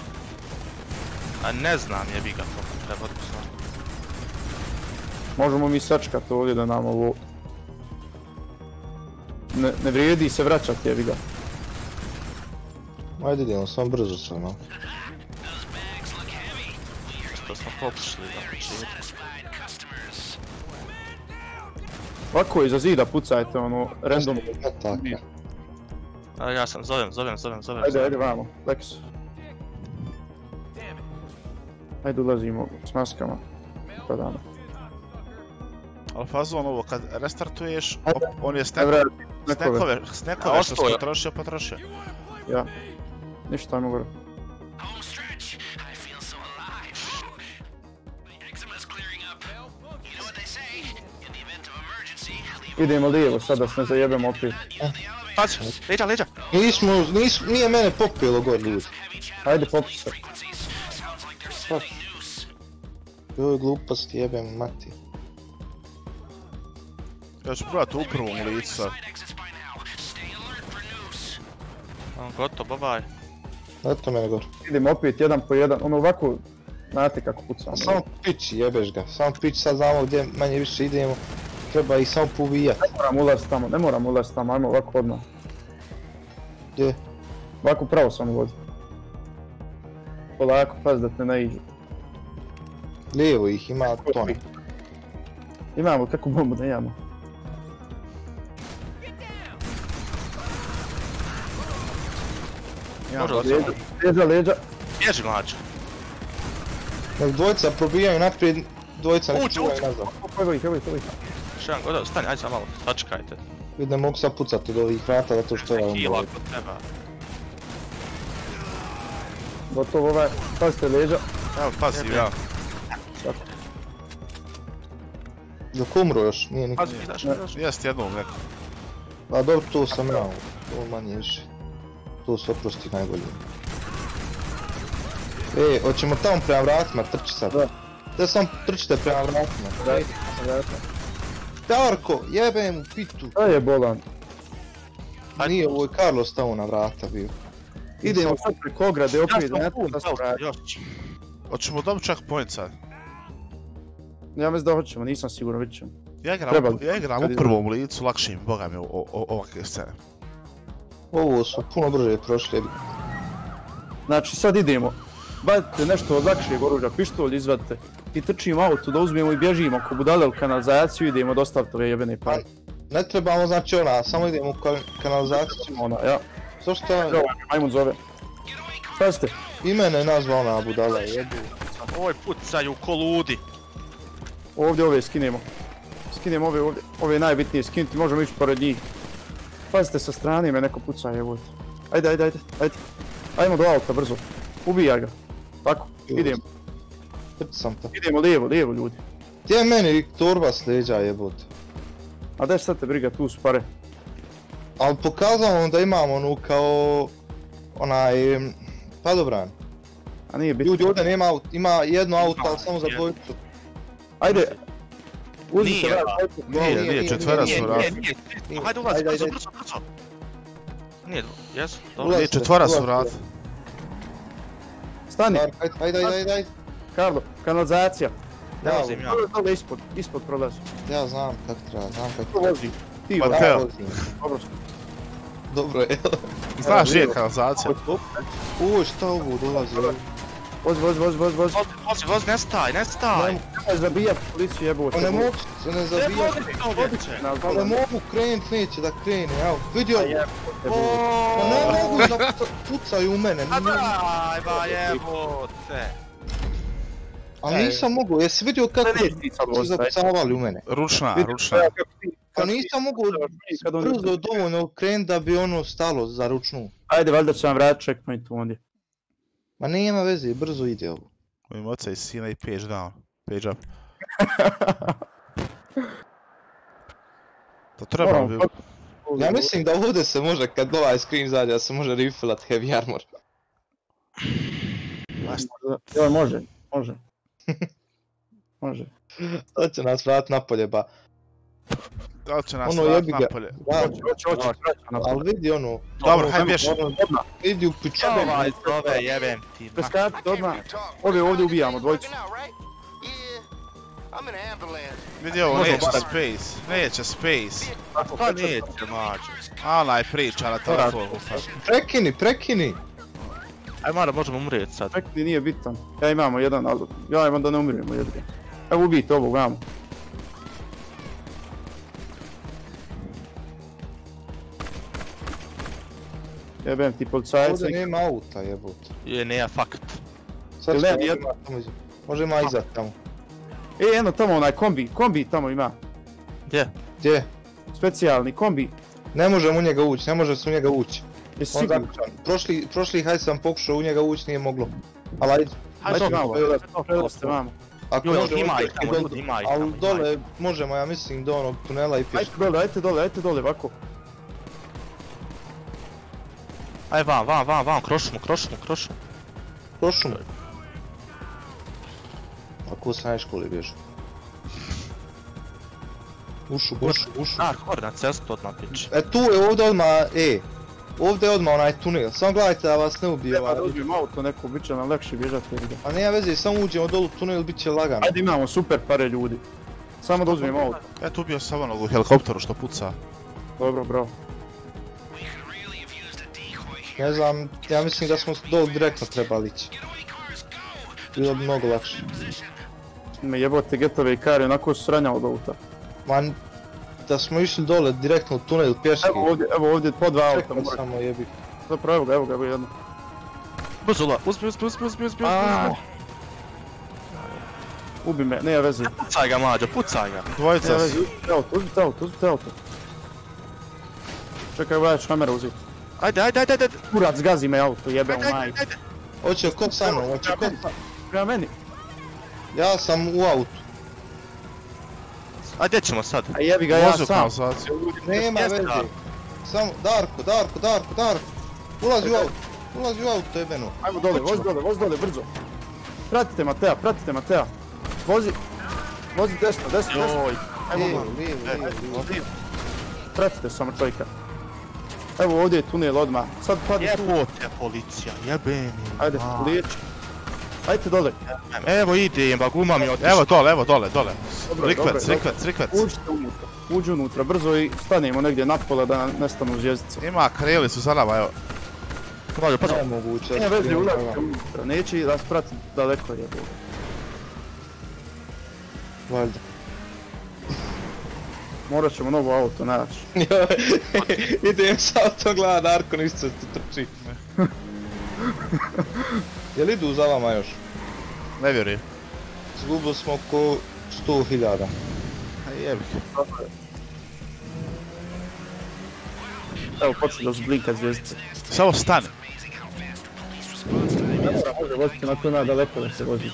A ne znam jebi ga to, treba da sam. Možemo mi sačekati ovdje da nam ovo... Ne, ne vrijedi se vraćati, jebi ga. Ajde idemo, samo brzo sve, no. Što smo pokušali da početku. Ovako iza zida pucajte, ono, random. Ne tako. A ja sam, zovem, zovem, zovem, zovem. Ajde, zovem. ajde, vamo, Lex. Ajde, ulazimo s maskama. Padamo. Ali fazon ovo, kad restartuješ, op, on je Ne snekove, vrati, nekove. snekove, snekove što ostao si je. potrošio, potrošio. Ja. Ništa, ajmo gore. Idemo lijevo sad da se ne zajebemo opet. Pazi, leđa, leđa. Nismo, nis, nije mene popilo gore, ljudi. Ajde, popi se. Joj, gluposti, jebem mati. Ja ću probati u prvom licu sad. On gotovo, bye bye. Eto mene gore. Idemo opet jedan po jedan, ono ovako, znate kako pucamo. Samo pić, jebeš ga. Samo pić, sad znamo gdje manje više idemo. Treba ih samo poubijat. Ne moram ulaziti tamo, ne moram ulaziti tamo, ajmo ovako odmah. Gdje? Ovako pravo samo vodi. Polako, pazi da te ne iđu. Lijevo ih ima ton. Imamo kakvu bombu da imamo. Može li Leđa, leđa, leđa. Bježi mlađe. Nek dvojica probijaju naprijed, dvojica nek Uđi, čuvaju uđi. nazad. Evo ih, evo ih, evo ih. Šedan gotovo, stani, ajde sad malo, sačekajte. Vidim, ne mogu sad pucat od ovih vrata zato što je Heal on ako treba. Gotovo ovaj, pazite leđa. Evo, pazi, ja. Dok umru još, nije nikad. Pazi, izašao, izašao. Jest jednom neko. A dobro, tu sam ja, to manje više. Tu se oprosti najbolje. E, hoćemo tamo prema vratima trči sad. Da. Da sam trčite prema vratima. Darko, jebem u pitu. Da je bolan. Nije, ovo je Carlos stao na vrata bio. Idemo sad preko ograde, opet Ja ne sam pun, da se vrati. još. Hoćemo dobiti čak point sad. Ja mislim da hoćemo, nisam siguran, vidit ćemo. Ja igram, Treba. ja igram u prvom licu, lakše mi, boga mi, o- o- ovakve scene. Ovo su puno brže prošli. Znači sad idemo. Vadite nešto od lakšeg oružja, pištolj izvadite. I trčimo auto da uzmemo i bježimo ko budale u kanalizaciju, idemo dostaviti ove jebene pare. Ne trebamo znači ona, samo idemo u ka- kanalizaciju. Ona, ja. Zašto Evo, ajmo zove. Šta ste? i mene nazva ona budala jebu. Ovoj pucaju ko ludi. Ovdje ove skinemo. Skinemo ove ovdje. Ove je najbitnije skinuti, možemo ići pored njih. Pazite, sa strane me neko puca, evo. Ajde, ajde, ajde, ajde. Ajmo do auta, brzo. Ubijaj ga. Tako, idemo. Trcam te. Idemo lijevo, lijevo ljudi. Gdje je meni torba s leđa jebote? A daj sad te briga, tu su pare. Ali pokazao vam da imamo onu kao... onaj... em, padobran. A nije bitno. Ljudi ovdje nema auto, ima jedno auto ali samo za Jedno. dvojicu. Ajde. Uzmite Nije, vrat, ba. ajde. Nije, nije, nije, nije, četvera nije, su Nije, vrata. nije, nije. Hajde ulazi, Ajde, brzo, ajde. brzo, brzo. Nije, jesu, dobro. Ulazi. Nije, četvora su Ulazi. vrata. Stani, Ajde, ajde, ajde, ajde, ajde. Karlo, kanalizacija. Ne vozim ja. Dole ispod, ispod prolazi. Ja znam kako treba, znam kako Ko treba. vozi? Ti Pa vozi. te- Ja Evo. vozim. Dobro. Dobro je. Znaš gdje je kanalizacija? Uj, šta ovo dolazi? Vozi, vozi, vozi, vozi, vozi. Vozi, vozi, ne staj, ne staj. Nemoj zabijat policiju jebote. Pa ne mogu se ne Ne zabijati. vozi to vječe. Pa ne mogu krenut, neće da krene, evo. Vidio? A jebote, Pa ne mogu da pucaju u mene. A ne mogu. daj, ba jebote. Ali nisam mogu, jesi vidio kako Ne, ti sad su vozi, ajde. zapucavali u mene? Ručna, Vidi, ručna. evo kako ti- Pa kako ti- nisam mogu kad on- brzo dovoljno krenut da bi ono stalo za ručnu. Ajde, valjda će vam vratiti checkpoint ondje. Ma nema veze, brzo ide ovo. Mojim oca i sina i page down. Page up. To treba Moramo, bi... pa- Ja mislim da ovdje se može, kad ovaj screen zađe, da se može refilat heavy armor. Joj, može, može. Može. To će nas vrat napolje, ba. Da li će nas Ono, vrat jebi ga. napolje? Da, Hoće, hoće, hoće, vraća na ali vidi ono, Dobro, hajde bježi. idi u piču. Ovaj zove, jebem ti. ma. Preskakite odmah. Ove ovdje ubijamo, dvojicu. Vidi ovo, Možemo neće barem. space. Neće space. Pa neće, mađo. A onaj priča na telefonu. Prekini, prekini. Aj, Mara, možemo umrijeti sad. Čekaj, nije bitan. Ja imamo jedan, ali ja imam da ne umiremo jedno. Evo ubijte ovog, vamo. Jebem ti policajca. Ovdje nema auta, jebote. Je, ne, fakat. Sad Jel što ne, ima tamo iza. Može ima iza tamo. E, eno tamo onaj kombi, kombi tamo ima. Gdje? Gdje? Specijalni kombi. Ne možemo u njega ući, ne može se u njega ući. Jesi On siguran? zaključan. Prošli, prošli hajde sam pokušao u njega ući, nije moglo. Ali ajde. Hajde, Ajde dobro. malo, prelazite vamo. Ako Joj, može, ima ovdje, ih tamo, dole- ljudi, ima ih ali tamo, ima dole možemo, ja mislim, do onog tunela i Ajde pješke. dole, ajde dole, ajde dole, ovako. Aj, van, van, van, van, krošimo, krošimo, krošimo. Prošlo. Ako u srednjoj školi bježu. Ušu, ušu, ušu. Na, hor na cestu odmah pići. E tu je ovdje odmah, e. Ovdje je odmah onaj tunel, samo gledajte da vas ne ubije Treba da ovaj. uzmem auto neko, bit će nam lakše bježati. jer ide. A nema veze, samo uđemo dolu u tunel, bit će lagano. Ajde imamo super pare ljudi. Samo da uzmem auto. Eto ubio sam onog u helikopteru što puca. Dobro, bravo. Ne znam, ja mislim da smo dolu direktno trebali ići. Bilo bi mnogo lakše. Me jebote getove i kare, onako su sranja od auta. Man, da smo išli dole direktno u tunel pješke. Evo ovdje, evo ovdje po dva auta. Čekaj mora. samo jebi. Zapravo evo ga, evo ga, evo jedno. Brzo, la, uzmi, uzmi, uzmi, uzmi, uzmi, Aaaa. uzmi. Ubi me, nema veze. Pucaj ga, mađo, pucaj ga. Dvojica Nema su. veze, uzmite auto, uzmite auto, uzmite auto. Čekaj, evo ja ću kamera uzeti. Ajde, ajde, ajde, ajde. Kurac, gazi me auto, jebe Ajde, u ajde, majku. ajde. Hoće ko sa mnom, hoće ko sa Prema meni. Ja sam u autu. Ajde, gdje ćemo sad? A jebi ga, ja Vozi u sam. kanalizaciju. Nema Jeste, veze. Darko. Samo, Darko, Darko, Darko, Darko. Ulazi u auto. Ulazi u auto, jebeno. Ajmo dole, vozi dole, vozi dole, brzo. Pratite Matea, pratite Matea. Vozi, vozi desno, desno, desno. Joj. Evo Lijevo, ga. lijevo, E, lijevo, lijevo. Pratite samo čovjeka. Evo ovdje je tunel odmah. Sad padi tu. Jebote policija, jebe mi. Ajde, ma. liječi. Ajde dole. Evo idem, ba guma mi otišla. Evo dole, evo dole, dole. Dobro, Rikvec, dobro, rikvec, rikvec. Uđite unutra. Uđi unutra, brzo i stanemo negdje napola da nestanu zvjezdice. Ima krilicu za nama, evo. Hvala, pa Nemoguće. Ne vezi ulazite unutra, neće vas pratiti daleko je. Valjda. Morat ćemo novo auto naći. Idem s autom gleda Darko ništa se trči. Jel idu za vama još? Ne vjerujem. Zgubili smo oko sto hiljada. A jebi. Evo počne da zblinka zvjezdice. Samo stani. Ne mora, može voziti na to na daleko da se vozi.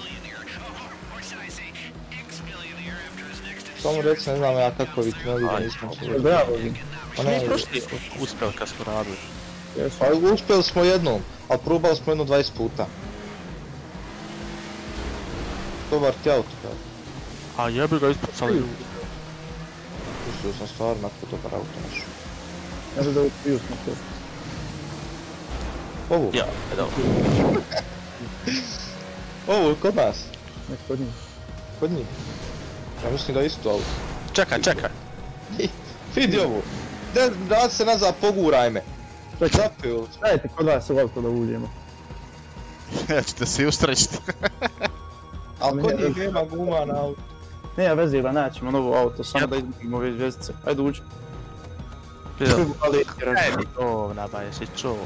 Samo reci, ne znam ja kako vi ne vidim, nismo se Da ja vozim. Pa ne ne, prošli uspjeli kad smo radili. Jesu. pa uspjeli smo jednom, a probali smo jedno dvadeset puta. Dobar ti auto, kao. A jebi ga ispucali ljudi. Pustio sam stvarno ako dobar auto našao. Ne znam da je piju smo to. Ovo? Ja, evo. Ovo je kod nas. Nek kod njih. Kod njih. Ja mislim da je isto auto. Čekaj, čekaj. Vidi ovo. De, vrati se nazad, poguraj me. Čekaj, Zapio. dajte kod vas u auto da uđemo. Ja ćete se ustrećiti. Ali kod njih nema guma na auto. Nema veze da naćemo novo auto, samo da izbudimo ove zvjezdice. Ajde uđi. Ej, to nabaje si čo.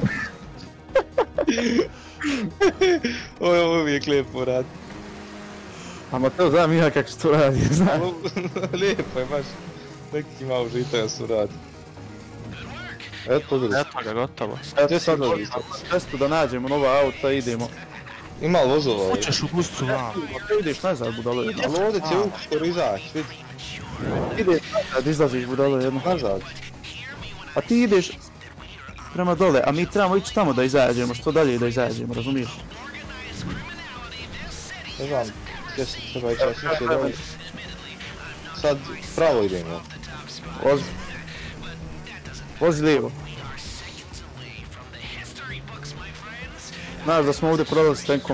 Ovo je uvijek lijepo rad. A Mateo znam ja kako se to radi, znaš. Lijepo je baš. Neki malo žitaja su radi. Eto pogledaj. Eto ga, gotovo. Gdje sad dođi? Testu da nađemo nova auta i idemo. Ima li vozova ovdje? Hoćeš u gustu vam. Mateo ideš nazad budalo jedno. Ali ovdje će uskoro izaći, vidi. Ideš nazad, izlaziš budalo jedno. Nazad. A ti ideš prema dole, a mi trebamo ići tamo da izađemo, što dalje da izađemo, razumiješ? Ne znam gdje se treba ići, ja sam mislio da ovdje. Sad pravo idemo. Vozi. Vozi lijevo. Znaš da smo ovdje prodali s tenkom.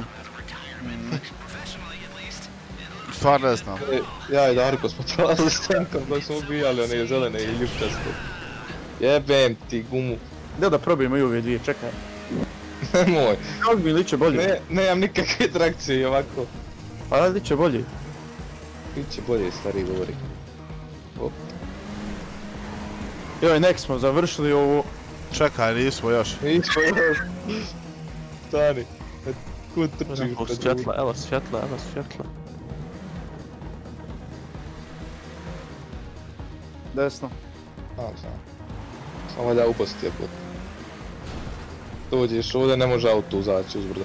Stvarno ne znam. E, Ja i Darko smo prolazili s tenkom dok smo ubijali one zelene i ljupčaste. Jebem ti gumu. Gdje da probijemo i ove dvije, čekaj. Nemoj. Kako mi liče bolje? Ne, nemam nikakve trakcije i ovako. Pa da liče bolje. Biće bolje stari govori. Op. Joj, nek smo završili ovo. Čekaj, nismo još. Nismo još. Stani. Kud trčiš Evo pred svjetla, evo svjetla, evo svjetla. Desno. Znam, znam. Samo da uposti je put. Dođeš ovdje, ne može auto uzaći uzbrdo.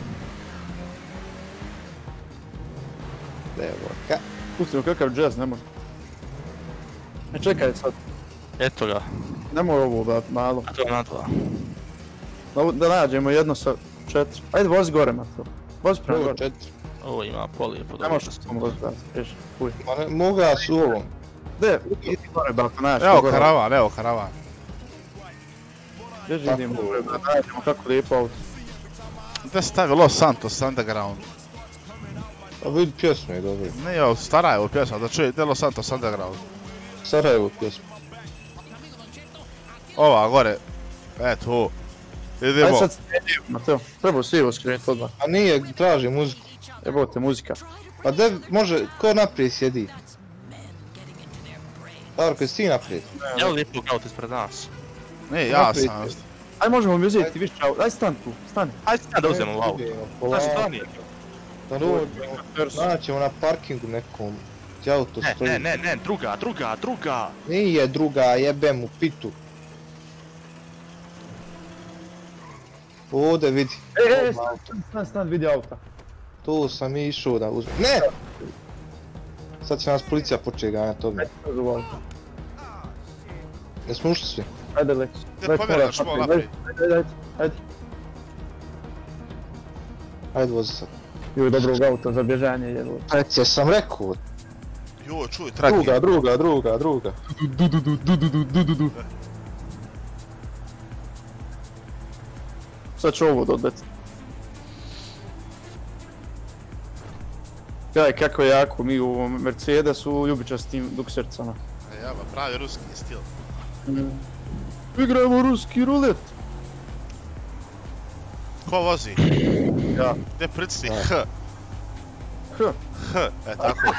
Devojka. Pustimo kakav jazz, ne može. E čekaj sad, Eto ga. nemoj ovo da malo. A to je na dva. Da, da nađemo jedno sa četiri. Ajde vozi gore, Mato. Vozi prema Evo gore. četiri. Ovo ima polije po Ne možeš dobro. s tom vozi, da, viš, uj. Ma ne, mogu ja s ovom. Gdje? Idi gore, bako, naš. Evo karavan, evo karavan. Gdje Tako. idemo gore, da nađemo kako lijepo auto. Gdje stavi Los Santos Underground? A vidi pjesmu je dobro. Nije ovo stara je ovo pjesma, da čuje gdje Los Santos Underground. Sarajevo pjesmu. Ova gore. Eto. Ajde Idemo. sad sredimo, Mateo. Trebao svi ovo skrenuti odmah. A nije, traži muziku. Evo te muzika. Pa de, može, ko naprijed sjedi? Darko, jesi ti naprijed? Evo lijepog auto ispred nas. Ne, ja Naprijed. sam. Aj možemo mi uzeti više auto. Aj stan tu, stani. Ajde sad da uzmemo u auto. Znaš stani? Da dođemo, naćemo na parkingu nekom. Ti auto Ne, stoji. ne, ne, ne, druga, druga, druga. Nije druga, jebem u pitu. Ovdje vidi. Ej, ej, ej, Ovo auto. stan, stan, stan, vidi auta. Tu sam išao da uzmem. Ne! Sad će nas policija početi ganjati odmah. Ajde, u auto. Jesmo ušli svi? Ajde, Lex. Gdje pomjeraš malo naprijed? Ajde, ajde, ajde. Ajde vozi sad. Joj, dobrog auta za bježanje, jel? Reci, sam rekao. Joj, čuj, traki. Druga, druga, druga, druga. Du, du, du, du, du, du, du, du, du. Sad ću ovo dodati. Gledaj kako je jako mi u ovom Mercedesu ljubičastim duksercama. E, ja, ba, pravi ruski stil. Mm. Igrajmo ruski rulet. Ko vozi? Ja. Gdje pricni? Ja. H. H. H, e, tako.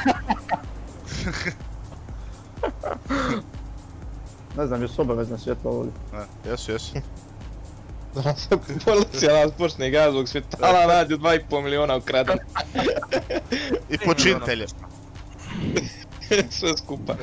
Ne znam, jesu obavezna svjetla ovdje. Ne, jesu, jesu. Policija nas počne gaz zbog svjetala, nađu dva i pol miliona ukraden. I počinitelje. Sve skupa.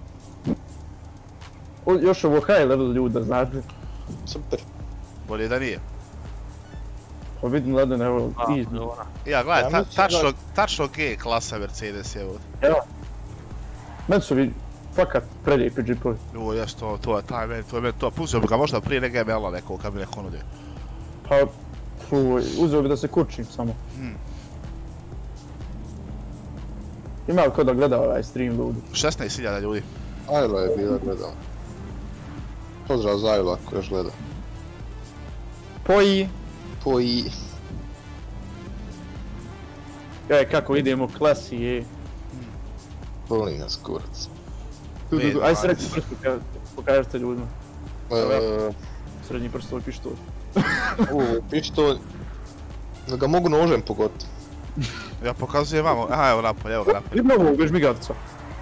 O, još ovo high level ljuda, znate. Super. Bolje da nije. Pa vidim Ledene, evo, A, i... ona. Ja, gledaj, Ja ta, mislim tačno, da- tačno G klasa Mercedes je ovdje. Evo. Meni su vi fakat prelijepi džipovi. Joj, jes to, to je taj meni, to je meni to. Pustio bi ga možda prije G M L-a nekog, kad bi neko nudio. Pa, fuj, uzeo bi da se kurčim samo. Hmm. Ima li ko da gleda ovaj stream ljudi? šesnaest hiljada ljudi. Ajla je bila gledala. Pozdrav za Ajla ako još gleda. Poji. Poji. Gledaj kako idemo klasi je. Voli nas kurac. Tu, tu, tu, aj Pet, srednji dvanaest. prst poka- pokažite ljudima. Eee, Srednji prst ovaj pištolj. u, pištolj. Da ga mogu nožem pogoditi. Ja pokazujem vamo, aha, evo napolje, evo ga napolje. Vidim ovog vežmigavca.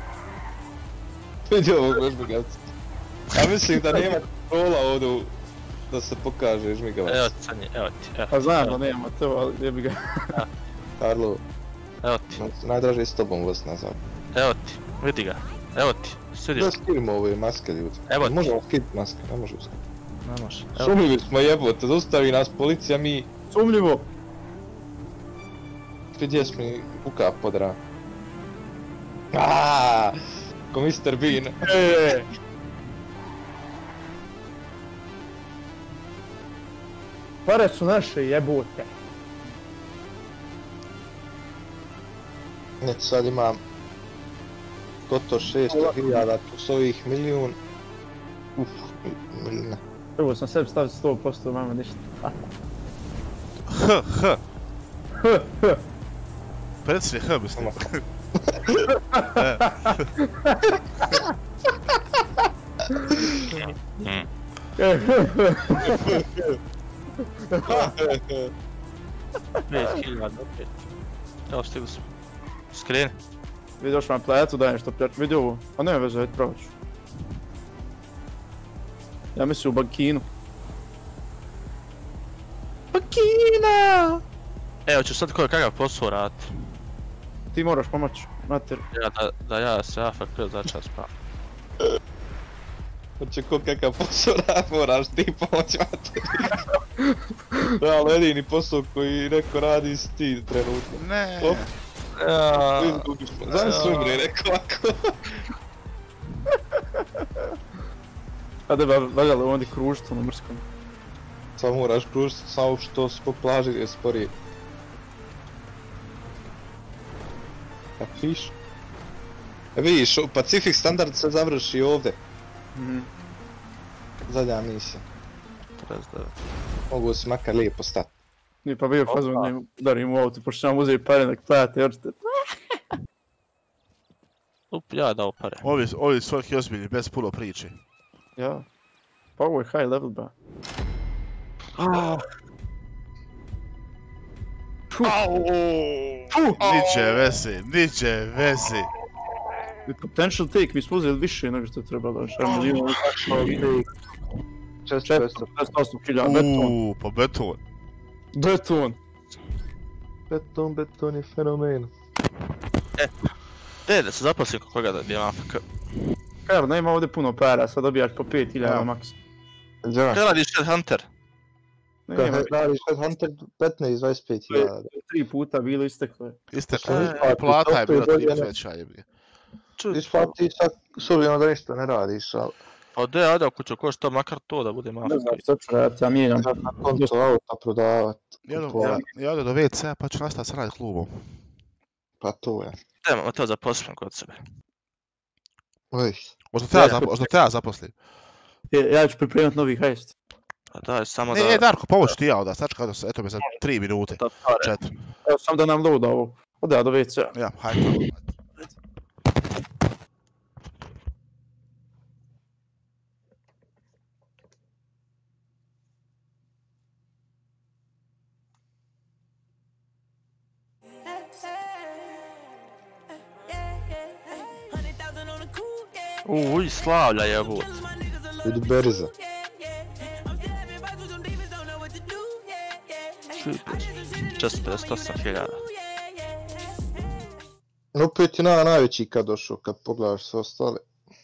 Vidi ovog vežmigavca. Ja mislim da nema kontrola ovdje da se pokaže žmigavac. Evo ti Sanje, evo ti, evo. Pa znam da nema to, ali jebi ga. Karlo, Evo ti, najdraže je s tobom vas nazad. evo ti, vidi ga. Evo ti, svidio. Da skidimo ove maske ljudi. Evo ti. Možemo skiditi maske, ne možemo skiditi. Ne može. Evo. Šumili smo jebote, zaustavi nas policija, mi Sumljivo. gdje smo mi uka podra. Aaaa, ko mister Bean. Eee. Pare su naše jebote. Znači sad imam gotovo šesto hiljada plus ovih milijun. Uf, milijuna. Prvo sam sebi stavio sto posto, mama ništa. H, H. H, H. Predsjednik H, mislim. Mm. pet hiljada opet. Evo stigli smo. Skreni. Vidi još vam planetu dajem nešto pljač, vidi ovo. A nema veze, ajde pravo ću. Ja mislim u Bakinu. Bakina! Evo ću sad koji kakav posao raditi. Ti moraš pomoći, mater. Ja da, da ja se A F K začas pa. Hoće ko kakav posao rad, moraš ti pomoći materi. Realno jedini posao koji neko radi si ti trenutno. Ne. Op. Ja, Izgubiš me. Znam umre, rekao ako. A da bi valjalo ovdje kružiti ono mrskom. Samo moraš kružiti, samo što se po plaži je sporije. Kako viš? E vidiš, Pacific Standard se završi ovdje. Mhm. Zadnja misija. trideset devet. Mogu si makar lijepo stati. Nije pa bio fazon da im udarim u auto, pošto nam uzeli pare nek plate, očite. Up, ja dao pare. Ovi, ovi su svaki ozbiljni, bez puno priče. Ja. Pa ovo je high level ba. Niče veze, niče veze. Potential take, mi smo uzeli više nego što je trebalo. Šta milijuna četiristo osam hiljada, beton. Uuu, pa beton. Beton. Beton, beton je fenomen. E, da se zaposlim kod koga da dijem A F K. Kar, nema ovdje puno para, sad dobijaš po pet hiljada Ja. maks. Džavaš, Kaj radiš Headhunter? Nema, kad radiš Headhunter petnaest dvadeset pet hiljada. tri puta bilo isteklo je. Isteklo Šta je, isplati, plata je to je bila tri bolje, ne? veća jebi. Isplati sad, s obzirom da ništa ne radiš, ali... Pa de, ajde ako ću ko što makar to da bude malo. Ne znam što ću raditi, ja mijenjam. Na konto auta prodavat. Ja kupovat. odo do ve ce pa ću nastaviti s rad klubom. Pa to je. Idemo to zaposlim kod sebe. Oj. Možda te ja zapo- možda te ja zaposlim. Je, ja ću pripremiti novi hajst. Pa daj, samo Ne, da... ne, Darko, pomoći ti ja onda, sačekaj, eto, eto me za tri minute, da pare. četiri. Evo sam da nam loada ovo. Ode ja do ve ce. Ja, hajde. Uj, slavlja jebut. Vidi Beriza. četiristo pedeset osam hiljada. Opet je na najveći kad došao, kad pogledaš sve ostale.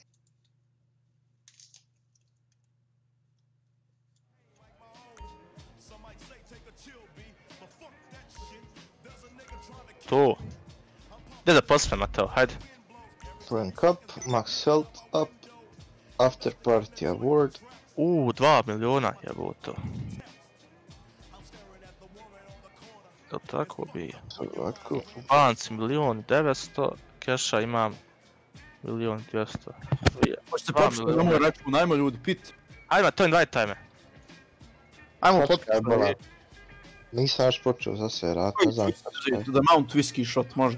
To. Gdje da posle, Mateo, hajde. Frank Cup, Max Health Up, After Party Award. Uuu, dva miliona jebuto. Jel tako bi? Ovako. U banci milion i devetsto, keša imam milion i dvjesto. Možete Dva početi na miliona. moj račun, ajmo ljudi, pit. Ajme, to invite me. Ajmo Počkaj, potpuno. bola. Nisam još počeo za sve rad, ne znam šta će. Da Mount Whisky shot, može.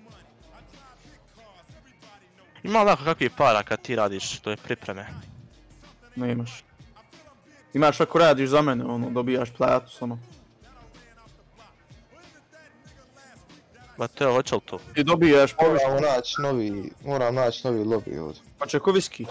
Ima lako kakvih para kad ti radiš, to je pripreme. Ne imaš. Imaš ako radiš za mene, ono, dobijaš platu samo. Mateo, hoće li to? I dobijaš poviš. Moramo naći novi, moram naći novi lobby ovdje. Pa će ko whisky?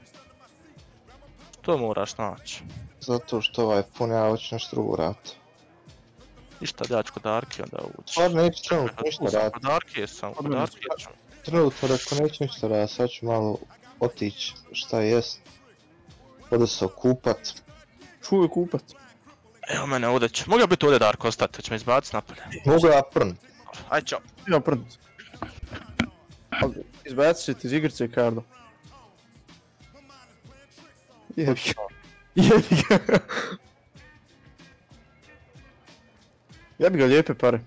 To moraš naći. Zato što ovaj pun ja hoću nešto drugo raditi. Ništa, ja ću kod Darki onda ući. Stvarno neću trenutno ništa raditi. Kod Darki sam, kod Darki ću. Trenutno rekao neću ništa raditi, sad ću malo otići šta jest. Ode se okupat. Čuju kupat. Evo mene ovdje će. Mogu ja biti ovdje Darko ostati, će me izbaciti napolje. Mogu ja prn. Aj čao. Imam prnut. Izbaci se ti iz igrice, Kardo. Jebi ga. Jebi ga. Jebi ga, lijepe pare.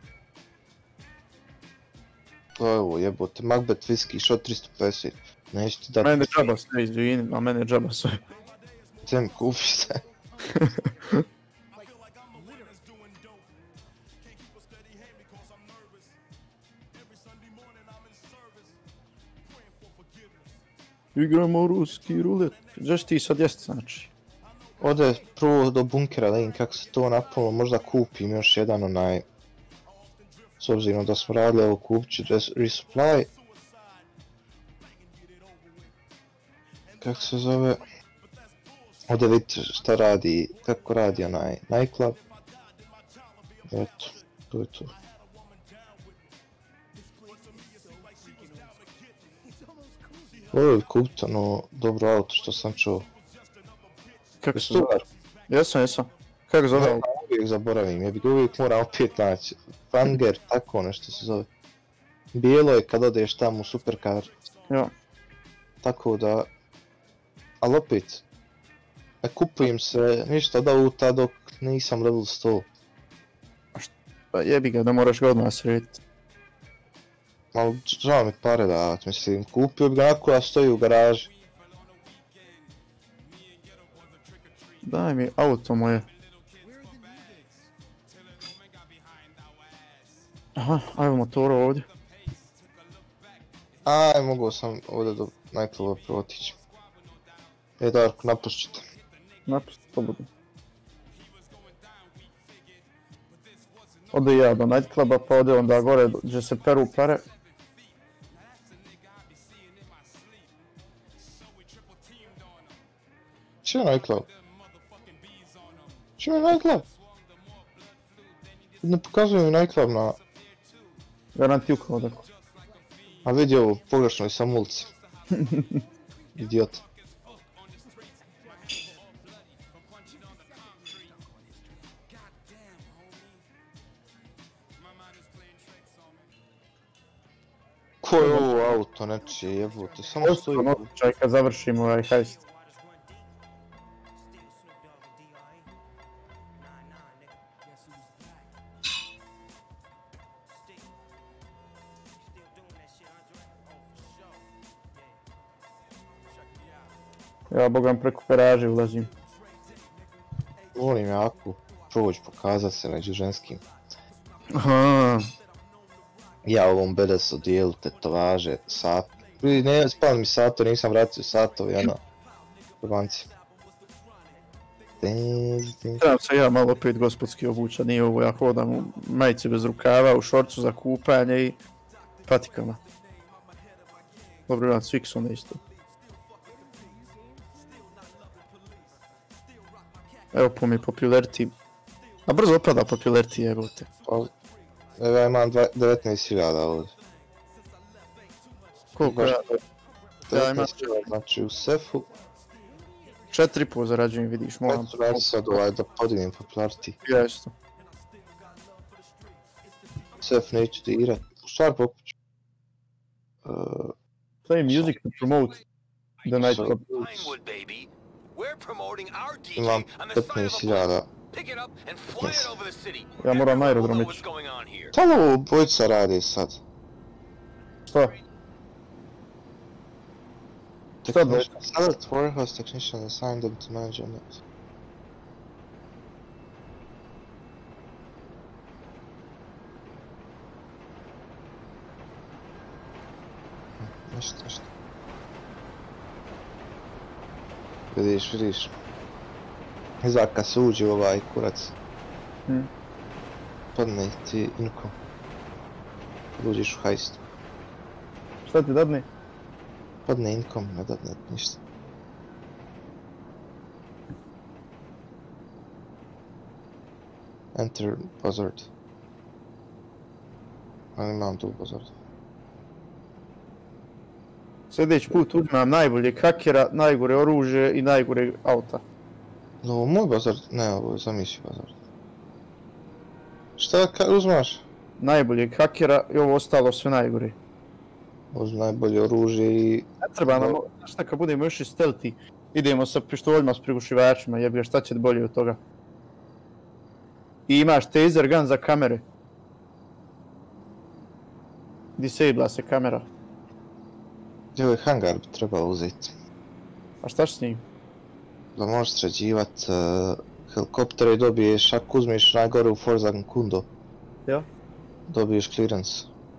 To je ovo jebote, Macbeth whisky, shot tristo pedeset. Neću ti dati. Mene džaba sve, izvini, a mene džaba sve. Tem kupi se. Igramo ruski rulet. Gdje će ti sad jest, znači? Ode prvo do bunkera da vidim kako se to napunilo, možda kupim još jedan onaj. S obzirom da smo radili ovo, kupit ću res resupply. Kako se zove? Ode vidite šta radi, kako radi onaj nightclub. Eto, to je to. Ovo je kupiti ono dobro auto što sam čuo. Kako se Stugar. zove? Jesam, jesam. Kako zove? Ja uvijek zaboravim, ja bi ga uvijek moram opet naći. Fanger, tako nešto se zove. Bijelo je kad odeš tamo u supercar. Ja. Tako da... Ali opet... Ne kupujem se ništa od auta dok nisam level sto. Pa jebi ga, da moraš ga odmah srediti. Ali žao mi pare davat, mislim, kupio bi ga nakon ja stoji u garaži. Daj mi auto moje. Aha, ajmo motor ovdje. Aj, mogao sam ovdje do nightcluba protići. E Darko, napušćite. Napusti, slobodno. Ode ja do nightcluba, pa ode onda gore gdje se peru pare. Čemu je nightclub? Čemu je nightclub? Ne pokazuje mi nightclub na... Garantiju kao tako. A vidi ovo, pogrešno je sam ulici. Idiot. Ko je ovo auto nečije jebote, samo stoji. Čaj kad završimo ovaj heist. Ja bogam preko garaže ulazim. Volim jako proći, pokazat se među ženskim. Aha. Ja u ovom bedesu dijelu tetovaže, sat... Ne, spali mi sato, nisam vratio satovi, ono... Prvanci. Trebam se ja malo opet gospodski obuća, nije ovo, ja hodam u majici bez rukava, u šorcu za kupanje i patikama. Dobro, imam s Fixone isto. Evo po mi popularity. A brzo opada popularity, jebote. Evo ja imam devetnaest hiljada ovdje. Koliko ja? Ja imam znači u sefu. četiri po zarađujem, vidiš, moram. Ja sad ovaj da podignem popularity. Ja isto. Sef neću dirat. U stvar popuću. Play music to promote the nightclub. Imam petnaest hiljada. Ja moram na aerodrom ići. Tamo ovo bojica radi sad. Šta? Šta da je? Select warehouse technician assigned them to manage on it. Ništa, ništa. Vidiš, vidiš. Izgleda kad se uđe u ovaj kurac. Hmm. Padne ti inkom. Kad uđeš u hajstu. Šta ti dadne? Padne inkom, ne dadne ništa. Enter buzzard. Ali imam tu buzzard. Sljedeći put uzmem najboljeg hakera, najgore oružje i najgore auta. No, ovo moj buzzard? Ne, ovo je za misiju buzzard. Šta ka uzmaš? Najboljeg hakera i ovo ostalo sve najgore. Uzmi najbolje oružje i... Ne treba nam, znaš šta, kad budemo još i stealthy, idemo sa pištoljima s prigušivačima, jebi, šta će bolje od toga. I imaš taser gun za kamere. Disabla se kamera. Gdje ovaj hangar bi trebalo uzeti? A šta s njim? Da možeš sređivat uh, helikoptere i dobiješ, ako uzmeš najgore u Forza Kundo. Ja? Dobiješ clearance.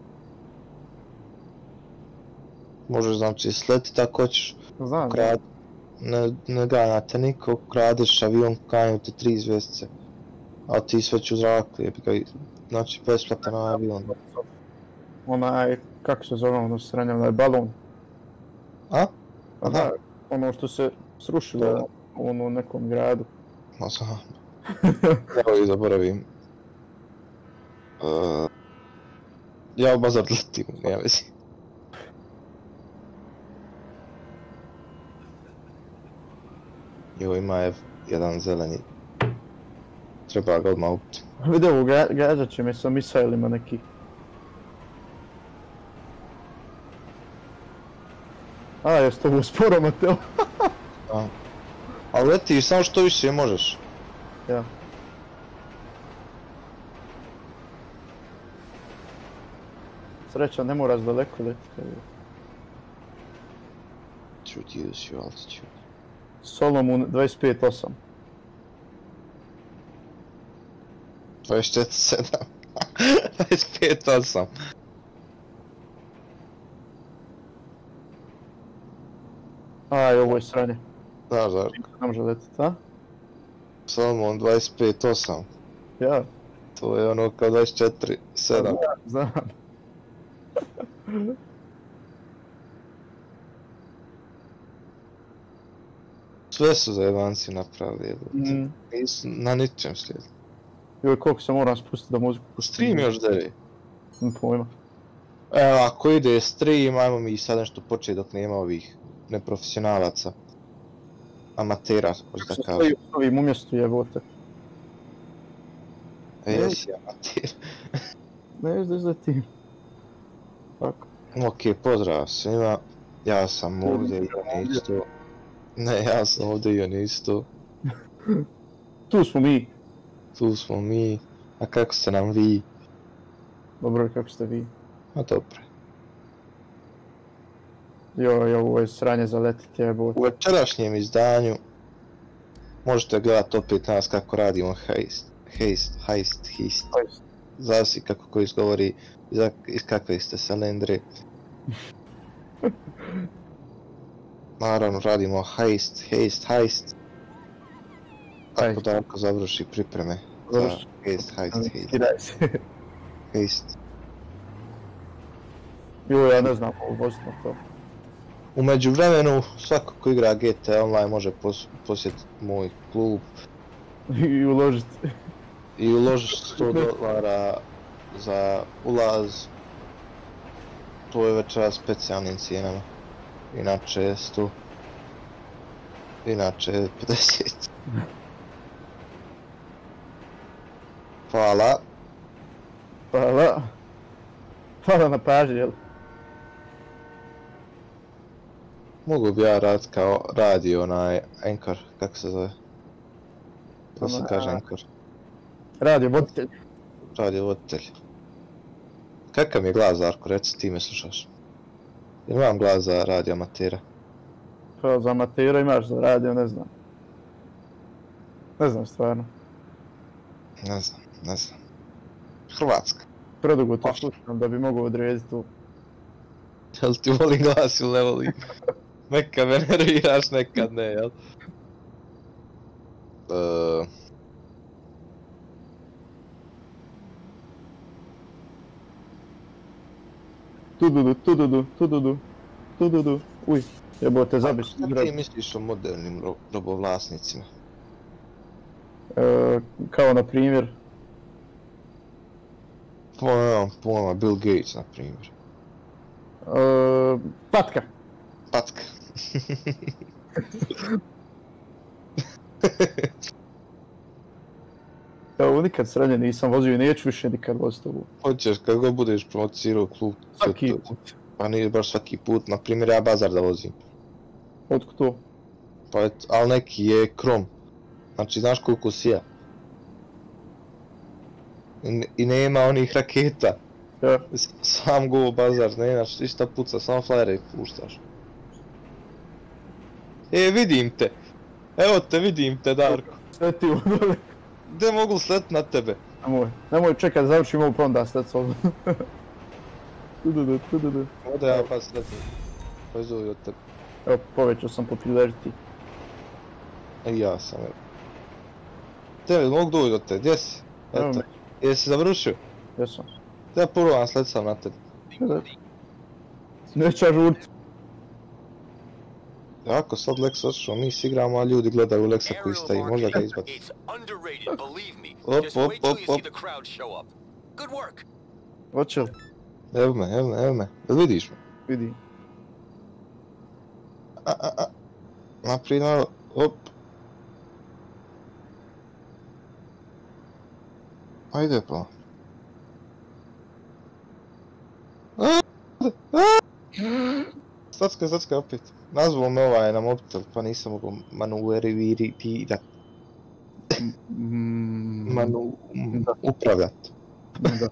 Možeš znači sletit ako hoćeš. Znam. Krad... Ne, ne ganjate niko, kradeš avion, kanju te tri zvjezdice. A ti sve ću zraku, jebi ga, znači besplatan avion. Onaj, kako se zove ono sranje, onaj balon. A? Aha, ono što se srušilo ono u nekom gradu. Ma znam. Evo i zaboravim. Uh, ja u bazar letim, nema vezi. Jo, ima je jedan zeleni. Treba ga odmah upiti. Vidi ovo, gađat će me sa misailima neki. A, jes to ovo sporo, Mateo? A. Ali letiš samo što više možeš. Ja. Sreća, ne moraš daleko letiti. Should use your altitude. Solomon dvadeset pet osam. dvadeset četiri sedam. dvadeset pet osam. Aj, ovo je sranje. Znaš da? Ne može letiti, a? Solomon dvadeset pet osam. Ja. To je ono kao dvadeset četiri sedam. Znam. Sve su zajebanci napravili, Mm. nisu na ničem slijedili. Joj, koliko se moram spustiti da muziku pustim. Stream još deri. Nemam pojma. Evo, ako ide stream, ajmo mi sad nešto početi dok nema ovih neprofesionalaca. Amatera, hoću da kažem. Ovim umjestu jebote. E, jesi amater. Ne znaš da ti. Tako. Ok, pozdrav svima. Ja sam ovdje i on isto. Ne, ja sam ovdje i on isto. Tu smo mi. Tu smo mi. A kako ste nam vi? Dobro, kako ste vi? A dobro. Joj, ovo je sranje za letit jebote. U večerašnjem izdanju možete gledati opet nas kako radimo heist, heist, heist, heist. Zavisi kako ko izgovori iz kakve ste salendre. Naravno radimo heist, heist, heist. Tako da ako završi pripreme za heist, heist, heist. Heist. Joj, ja ne znam ovo voziti na to. U međuvremenu, svako ko igra G T A Online može pos posjetiti moj klub. I uložiti. I uložiti sto dolara za ulaz. To je večera specijalnim cijenama. Inače je sto. Inače je pedeset. Hvala. Hvala. Hvala na pažnji, jel? Mogu bi ja radit kao radio onaj Anchor, kako se zove? To se kaže Anchor. Radio voditelj. Radio voditelj. Kakav mi je glas, Darko, reci ti me slušaš? Jel imam glas za radio amatera? Pa za amatera imaš, za radio ne znam. Ne znam stvarno. Ne znam, ne znam. Hrvatska. Predugo to slušam da bi mogao odrediti tu. Jel ti volim glas ili ne volim? Nekad me nerviraš, nekad ne, jel? Uh... Tududu, tududu, tududu, tududu, uj, jebote zabiš. Šta ti misliš o modernim ro robovlasnicima? E, kao na primjer? Pa nemam pojma, Bill Gates na primjer. E, patka. Patka. Evo, nikad srednje nisam vozio i neću više nikad voziti ovu. Hoćeš, kad god budeš promotirao klub. Svaki put. Pa nije baš svaki put, na primjer ja bazar da vozim. Otko to? Pa et, ali neki je krom. Znači, znaš koliko si ja. I, i nema onih raketa. Ja. Sam go bazar, ne znaš, ništa puca, samo flare puštaš. E, vidim te. Evo te, vidim te, Darko. Sveti u dole. Gdje mogu slet na tebe? Nemoj, nemoj čekaj, završim ovu pa onda slet s ovom. Tududu, tududu. Ovdje ja pa sletim. Pa zove od tebe. Evo, povećao sam popularity. E, ja sam, evo. Tebe, mogu doći od tebe, gdje si? Eto, jesi završio? Jesam. Ja prvo vam sled sam na tebe. Neća žurit. Ako sad Lex otišao, mi si igramo, a ljudi gledaju Lexa koji staji, možda ga izbati. Op, op, op, op. Hoće li? Evo me, evo me, evo me. Jel vidiš me? Vidim. A, a, a. Naprijed malo, op. Ajde pa. Stacka, stacka opet. Nazvao me ovaj na mobitel, pa nisam mogao manuverivirirat. Manu... upravljat. Da.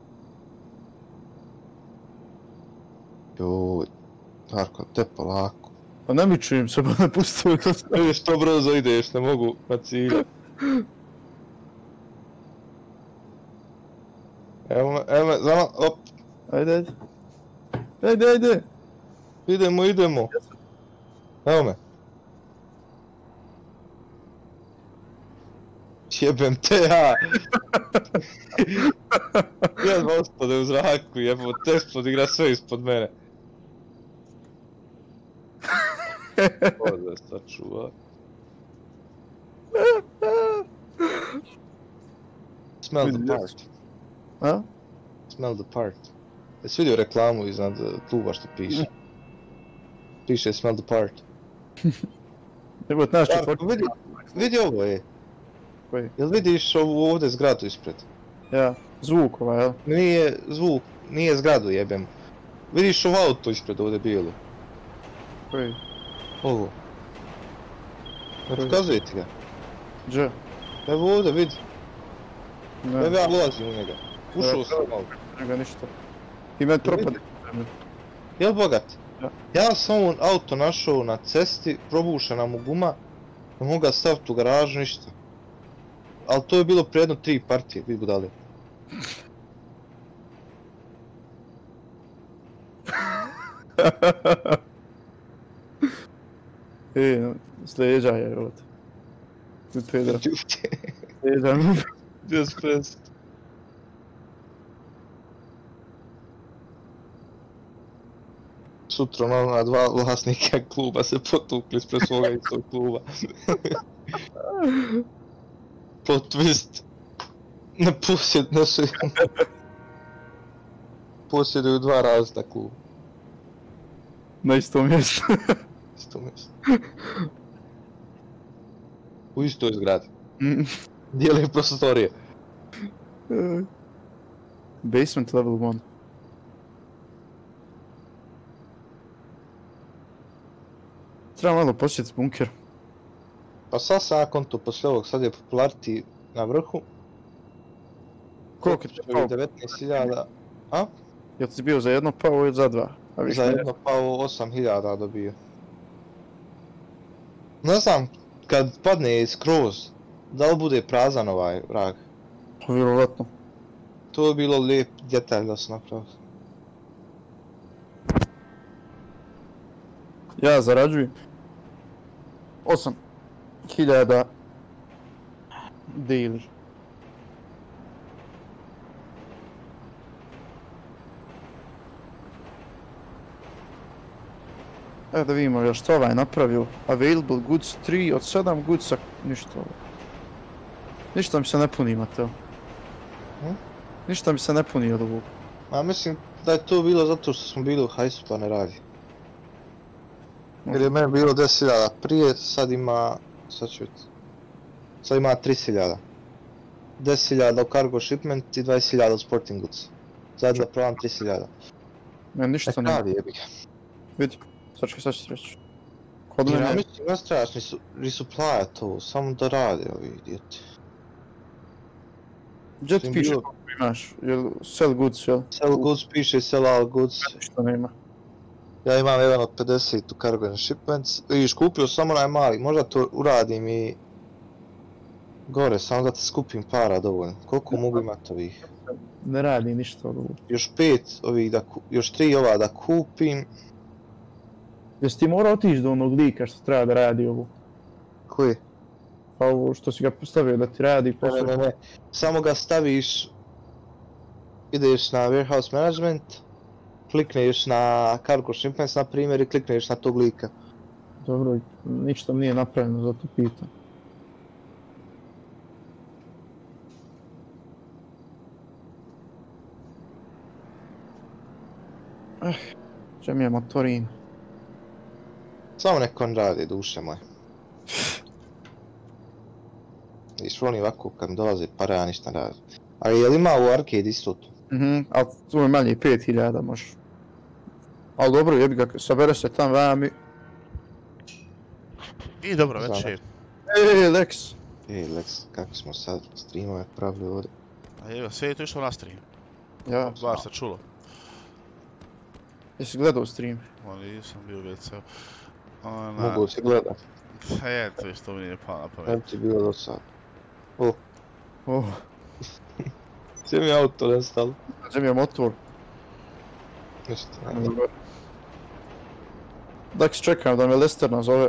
Joj, Darko, te polako. Pa ne mičujem se, pa ne pustio to sve. Vidiš, to brzo ideš, ne mogu na cilja. Evo me, evo me, zama, op. Ajde, ajde. Ajde, ajde. Idemo, idemo. Evo me. Jebem te ja. Jedva ostade u zraku, jebo, tespod igra sve ispod mene. Ovdje sačuva. Smell the part. A? Smell the part. Jesi vidio reklamu iznad kluba što piše? Piše smell the part. Evo naš Ja, četvrti. vidi, vidi ovo je. Koji? Jel vidiš ovu ovdje zgradu ispred? Ja, zvuk ovaj, jel? Nije zvuk, nije zgradu jebem. Vidiš ovo auto ispred ovdje bijelo? Koji? Ovo. Ne pokazuje ti ga. Dže? Evo ovdje vidi. Ne. Evo ja ulazim u njega. Ušao sam malo. Njega ništa. I meni propade. Jel bogat? Ja sam ovo auto našao na cesti, probušena mu guma, ne mogu ga staviti u garažu, ništa. Ali to je bilo prije jedno tri partije, vidi budali. E, sleđa je ovdje. Pedra. Sleđa mi. Just pressed. Sutra ona dva vlasnika kluba se potukli ispred svoga istog kluba. Plot twist. Na posjed naše... Posjeduju dva različita kluba. Na istom mjestu. Isto mjesto. U istoj zgradi. Dijeli prostorije. Basement level one. Treba malo posjetiti bunker. Pa sad sam nakon to poslije ovog, sad je popularity na vrhu. Koliko je pao? devetnaest hiljada. A? Jel ti bio za jedno pao ili za dva? Za jedno pao osam hiljada dobio. Ne znam, kad padne skroz, da li bude prazan ovaj vrag? Vjerovatno. To je bilo lijep detalj da se napravio. Ja zarađujem osam hiljada daily. Evo da vidimo još što ovaj napravio. Available goods tri od sedam goodsa, ništa ovo. Ništa mi se ne puni, Mateo. Hm? Ništa mi se ne puni od ovog. A mislim da je to bilo zato što smo bili u hajsu pa ne radi. Jer je meni bilo deset hiljada prije, sad ima... sad ću vidjeti. Sad ima trideset hiljada. deset hiljada u cargo shipment i dvadeset hiljada u sporting goods. Sad da provam trideset hiljada. Ne, ništa ne ne. radi jebi ga. Vidi, sad ću sad ću ti reći. Kod Ja mene... mislim ne trebaš ni resupplyat to, samo da rade ovi idioti. Gdje ti Sam piše bio- koliko imaš? Jel sell goods, jel? Sell goods piše sell all goods. Ništa nema. Ja imam jedan od pedeset u cargo and shipments. Vidiš, kupio sam onaj mali, možda to uradim i... gore, samo da ti skupim para dovoljno. Koliko mogu imati ovih? Ne radi ništa od ovog. Još pet ovih da ku... još tri ova da kupim. Jesi ti morao otići do onog lika što treba da radi ovo? Koji? Pa ovo što si ga postavio da ti radi Ne, posao? ne, ne. Samo ga staviš... ideš na warehouse management. Klikneš na cargo shipments na primjer i klikneš na tog lika. Dobro, ništa mi nije napravljeno, zato pitam. Eh, če mi je motorin. Samo nek on radi, duše moje. Viš oni ovako kad mi dolaze pare, ja ništa ne radim. Ali jel ima u arcade isto to? Mhm, ali tu je manje pet hiljada možeš. Ali dobro, jebi ga, sabere se tam vami. I dobro, Znam. već je. Ej, Lex! Ej Lex, kako smo sad streamove pravili ovdje? A evo, sve je to išlo na stream. Ja, Bar se čulo. jesi gledao stream? O, nisam bio već se... Ona... Mogu se gledat. E, to je što mi nije palo na Ne pamet. bi ti bilo do sad. Oh, Sve mi je auto nestalo. gdje mi je motor? Ništa, ne. Lex, čekam da me Lester nazove.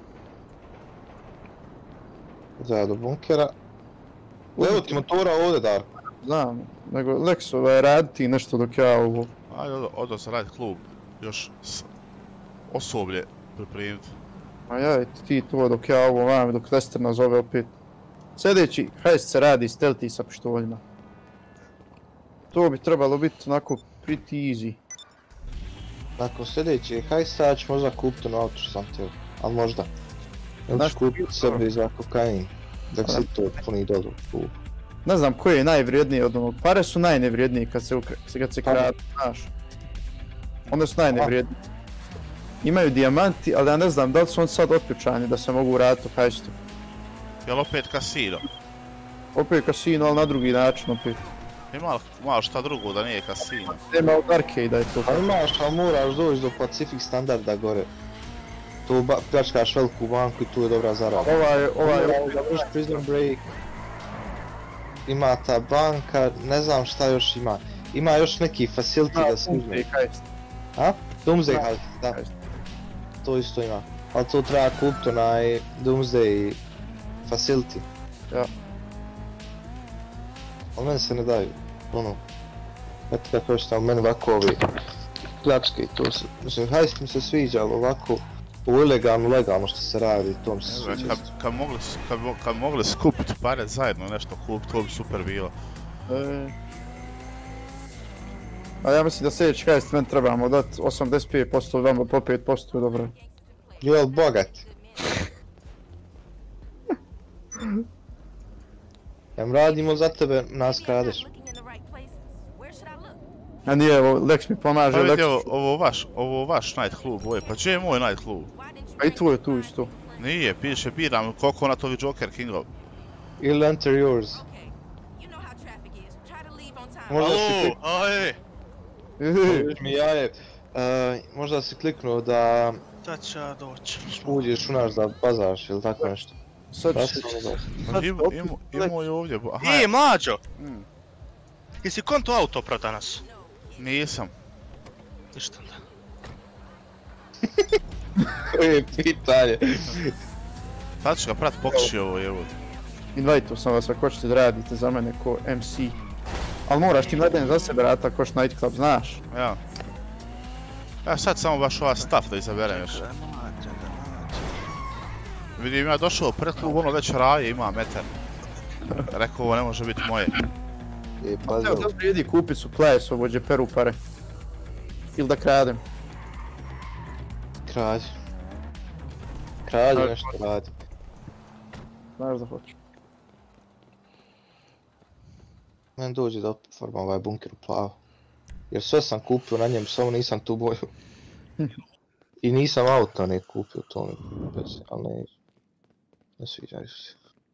Zajedno do bunkera. Evo ti motora ovdje, Darko. Znam, nego Lex, ovaj, radi ti nešto dok ja ovo... Ajde, odo, odo se radit klub. Još s... osoblje pripremiti. A ja, ti to dok ja ovo vam, dok Lester nazove opet. Sljedeći heist se radi stealthy sa pištoljima. To bi trebalo biti onako pretty easy. Nakon sljedeće hajsta ja ću možda kupiti ono auto što sam htio. Ali možda. Ili Znaš ću što kupiti sebi za kokain. Dok se to puni dolu u klubu. Ne znam koje je najvrijednije od onog. Pare su najnevrijednije kad se, ukra- kad se Pare. kradu, znaš. One su najnevrijednije. Imaju dijamanti, ali ja ne znam da li su oni sad otključani da se mogu vratiti u hajstu. Jel opet kasino? Opet kasino, ali na drugi način opet. Ima malo šta drugo da nije kasino. Nema od arcade-a je to. A imaš, ali moraš doći do Pacific standarda gore. Tu pljačkaš veliku banku i tu je dobra zarada. Ovaj, ovaj, Završi Prison Break. Ima ta banka, ne znam šta još ima. Ima još neki facility da se uzme. A? Doomsday Heist, da. To isto ima. Ali to treba kupiti onaj Doomsday facility. Ja. Ali meni se ne daju, ono. Eto kako još tamo, meni ovako ovi pljačke i to se, mislim, Heist mi se sviđa, ali ovako u ilegalno, legalno što se radi, to mi se sviđa. Kad, kad, mogli, kad, kad mogli skupiti pare zajedno nešto kupiti, to bi super bilo. E... A ja mislim da sljedeći Heist meni trebamo dati osamdeset pet posto, vama po pet posto, dobro. Jel bogat? Jem radimo za tebe, nas kradeš. A nije, evo, Lex mi pomaže, Pa vidi, Lex... evo, ovo vaš, ovo vaš night klub, ovo je, pa gdje je moj night klub? A i tu je tu isto. Nije, piše biram koliko na tovi Joker Kingov. Ili enter yours. Možda si klik... aj! Možeš mi jaje. Uh, možda si kliknuo da Da će ja doći. uđeš u naš da bazaš ili tako nešto. Sad Da ću... sam ono Imao je ovdje, aha. I, mlađo! Mm. Jesi konto auto pro danas? Nisam. Ništa da. Koje je pitanje? Sad ću ga prat pokuši ovo, evo. Invite-u sam vas ako ćete da radite za mene ko M C. Ali moraš ti mladen za sebe raditi ako što Night Club, znaš? Ja. Ja sad samo baš ova staff da izaberem još. Vidim, ja došao pred klub, ono već raje, ima metar. Rekao, ovo ne može biti moje. Je, pazi Evo, ovo. dobro idi kupit su plaje svobođe, peru pare. Ili da kradem. Krađi. Krađi nešto radi. Znaš da hoću. Meni dođe da opformam ovaj bunker u plavo. Jer sve sam kupio na njemu, samo nisam tu boju. I nisam auto ne kupio, to mi bez, ali ne... Ne sviđaju se.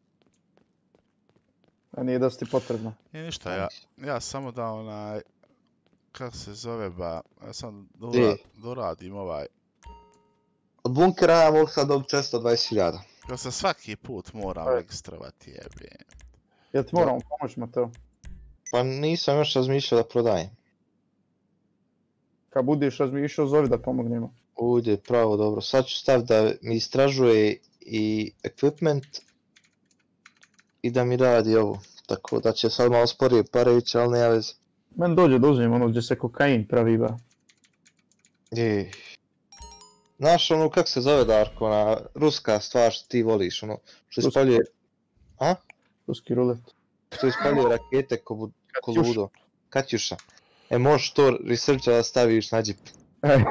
A nije da su ti potrebno. Nije ništa, ja, ja samo da onaj... Kako se zove ba... Ja sam Di? dora, doradim ovaj... Od bunkera ja mogu sad dobiti četiristo dvadeset hiljada. Kao se svaki put moram ekstravati jebe. Jel ti moramo pomoći Mateo? Pa nisam još razmišljao da prodajem. Kad budeš razmišljao, zovi da pomognemo. Ovdje je pravo dobro. Sad ću staviti da mi istražuje i equipment i da mi radi ovo. Tako da će sad malo sporije pare ići, ali nema veze. Meni dođe da uzmem ono gdje se kokain pravi ba. Je. Znaš ono kak se zove Darko, ona ruska stvar što ti voliš, ono što Ruski. ispaljuje... A? Ruski rulet. Što ispaljuje rakete ko, bu- ko Katjuša. ludo. Katjuša. E možeš to researcha da staviš na džip. Ej.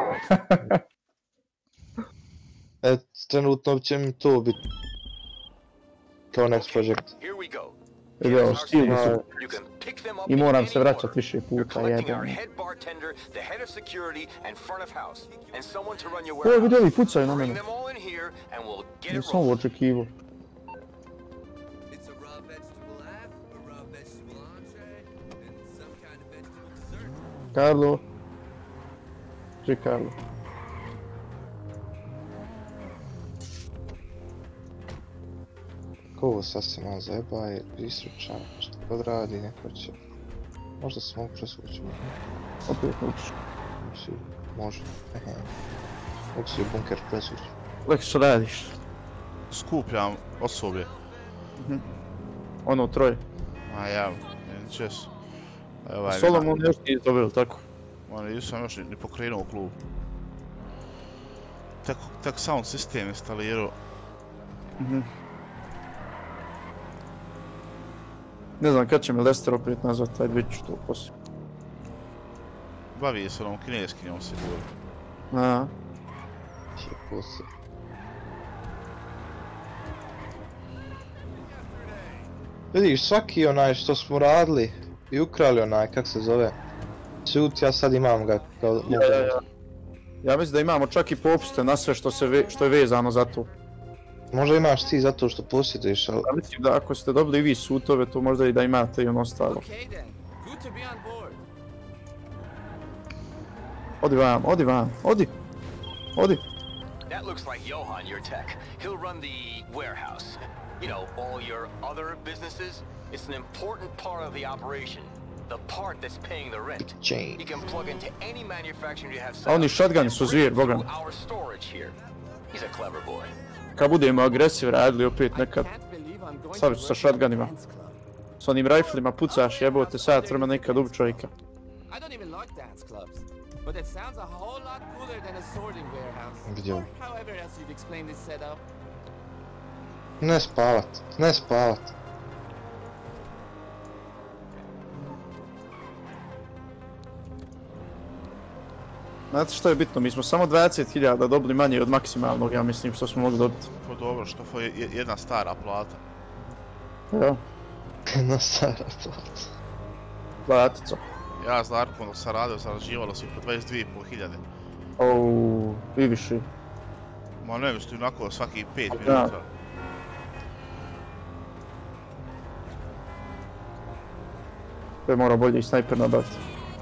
E, trenutno će mi to biti kao next project. Here we go. Evo, stilni su. You can pick them up I moram at se any vraćat moment. više You're puta, collecting our jebeno. head bartender, the head of security, and front of house, and someone to run your Ovo warehouse. vidjeli, pucaju na Bring mene. them all in here, and we'll get it Nisam ovo rolling. očekivao. It's a raw vegetable half, a raw vegetable entree, and some kind of vegetable dessert. Carlo. Če Carlo. Ko ovo sad se malo zajebaje, researcha, što god radi, neko će... Možda se mogu presvući. Opet učiš. Si, može. Ehe. Mogu si u bunker presvući. Lek što radiš? Skupljam osoblje. Ono troje. A ja, čes. Ovaj, Solomon još nije dobio, tako? Ono, nisam još ni, ni pokrenuo klub. Tek, tek sound sistem instalirao. Mhm. Ne znam kad će me Lester opet nazvat, taj vidit ću to poslije. Bavi se onom kineskinjom sigurno. A, Će poslije. Vidiš, svaki onaj što smo radili i ukrali onaj, kak se zove, suit, ja sad imam ga kao... ja, ja, ja. Ja mislim da imamo čak i popuste na sve što, se ve, što je vezano za to. Možda imaš ti zato što posjeduješ, ali... Ja mislim da ako ste dobili vi sutove, to možda i da imate i ono ostalo. Okay then, good to be on board. Odi vam, odi vam, odi. Odi. That looks like Johan, your tech. He'll run the warehouse. You know, all your other businesses. It's an important part of the operation. The part that's paying the rent. Chain. He can plug into any manufacturer you have set A oni up shotguni and su bring zvijer, it boga mi. through our storage here. He's a clever boy. Kad budemo agresiv radili opet nekad. Can't believe I'm going Sad to sa work shotgunima. at a dance club. S onim riflima pucaš jebote sat vremena nekad ubi čovjeka. I don't even like dance clubs, but it sounds a whole lot cooler than a sorting warehouse. Gdje? Or however else you'd explain this setup. Ne spavat, ne spavat. Znate što je bitno, mi smo samo dvadeset hiljada dobili manje od maksimalnog, ja mislim, što smo mogli dobiti. Pa dobro, što je je- jedna stara plata. Ja, Na stara plata. platica. Ja s Darkom dok sam radio, zarađivalo si po dvadeset dvije i pol hiljade. Ouu, i više. Ma ne mislim, onako svaki pet Da. minuta. To je morao bolje i snajper nabaviti.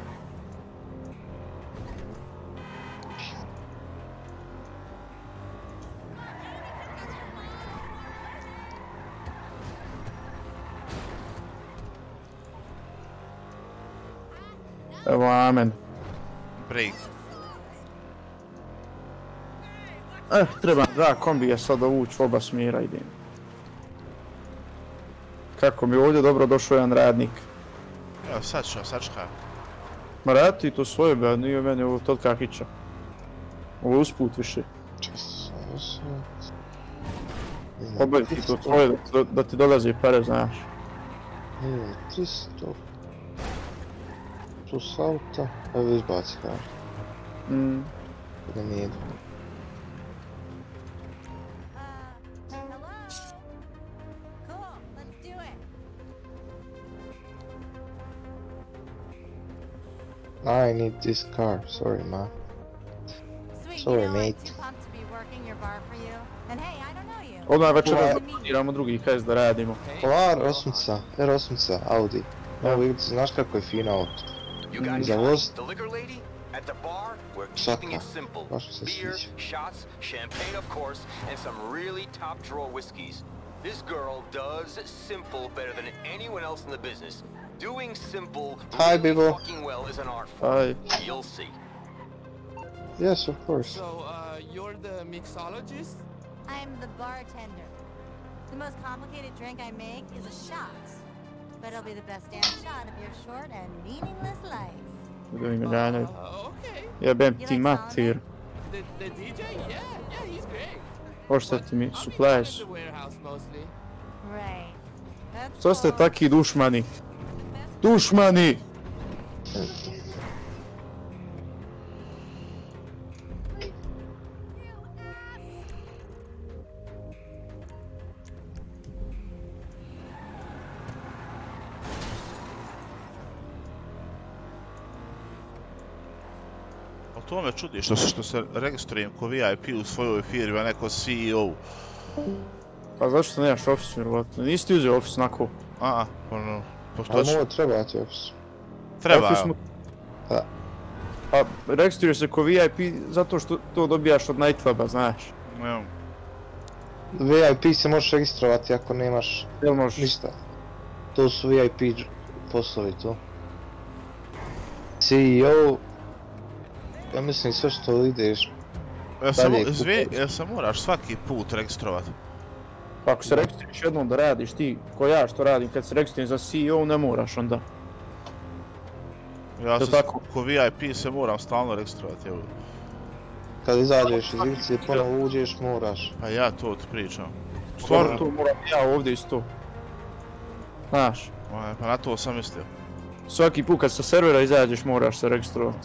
Evo, amen. Break. Eh, treba dva kombija sad uvući u oba smjera, idem. Kako mi je ovdje dobro došao jedan radnik. Evo sad ću, sačkaj. Ma radi ti to svoje, be, nije meni ovo tolika hića. Ovo je usput više. Obavi ti to svoje da, ti do- da ti dolaze pare, znaš. Evo, tristo. Plus auta, evo izbaci kartu. Mm. Da nije idu. Uh, hello? Cool, let's do it. I need this car, sorry ma. Sweet, Sorry, you know, I'm mate. too pumped to be working your bar for you. And hey, I don't know you. Odmah večeras Ova- da planiramo drugi hajs da radimo. Ova R osam, R osam Audi. Evo igrica, znaš kako je fina auto. You got Za Connie, voz? the liquor lady? At the bar, we're Svaka. keeping it simple. Baš mi se Beer, sviđa. shots, champagne of course, and some really top drawer whiskeys. This girl does simple better than anyone else in the business. Doing simple Hi, really Bibo. fucking well is an art form. Hi. You'll see. Yes, of course. So, uh, you're the mixologist? I'm the bartender. The most complicated drink I make is a shot. But it'll be the best damn shot of your short and meaningless life. Vidim ga ganjaju. Uh, okay. Jebem You ti like mater. The, the D J? Yeah, yeah, he's great. Ošteti mi I'll be suplaješ. in the warehouse mostly. Right. That's Što ste cool. taki dušmani? Dušmani! Ali to me čudi što, se- što se registrujem ko V I P u svojoj firmi, a neko C E O. Pa zašto nemaš ofis, vjerovatno? Nisi ti uzeo ofis onako? A, ono, pa što Ali ću? ovo treba ti opis. Treba, Office evo. mu- Da. Pa registruješ se ko V I P zato što to dobijaš od nightcluba, znaš. Evo. V I P se možeš registrovati ako nemaš Jel možeš? ništa. To su V I P dž- poslovi to. C E O... Ja mislim sve što ideš. Jel se, Dalje mo- izvi, kupaš. jel se moraš svaki put registrovat? Pa ako se registruješ jednom da radiš ti, ko ja što radim, kad se registrujem za C E O ne moraš onda. Ja Jel se tako? ko V I P se moram stalno registrovat, evo. Kad izađeš iz igrice i ponovo uđeš moraš. Pa ja to ti pričam. Stvarno Stvarno, to moram ja ovdje isto. Znaš, ma, pa na to sam mislio. svaki put kad sa servera izađeš moraš se registrovati.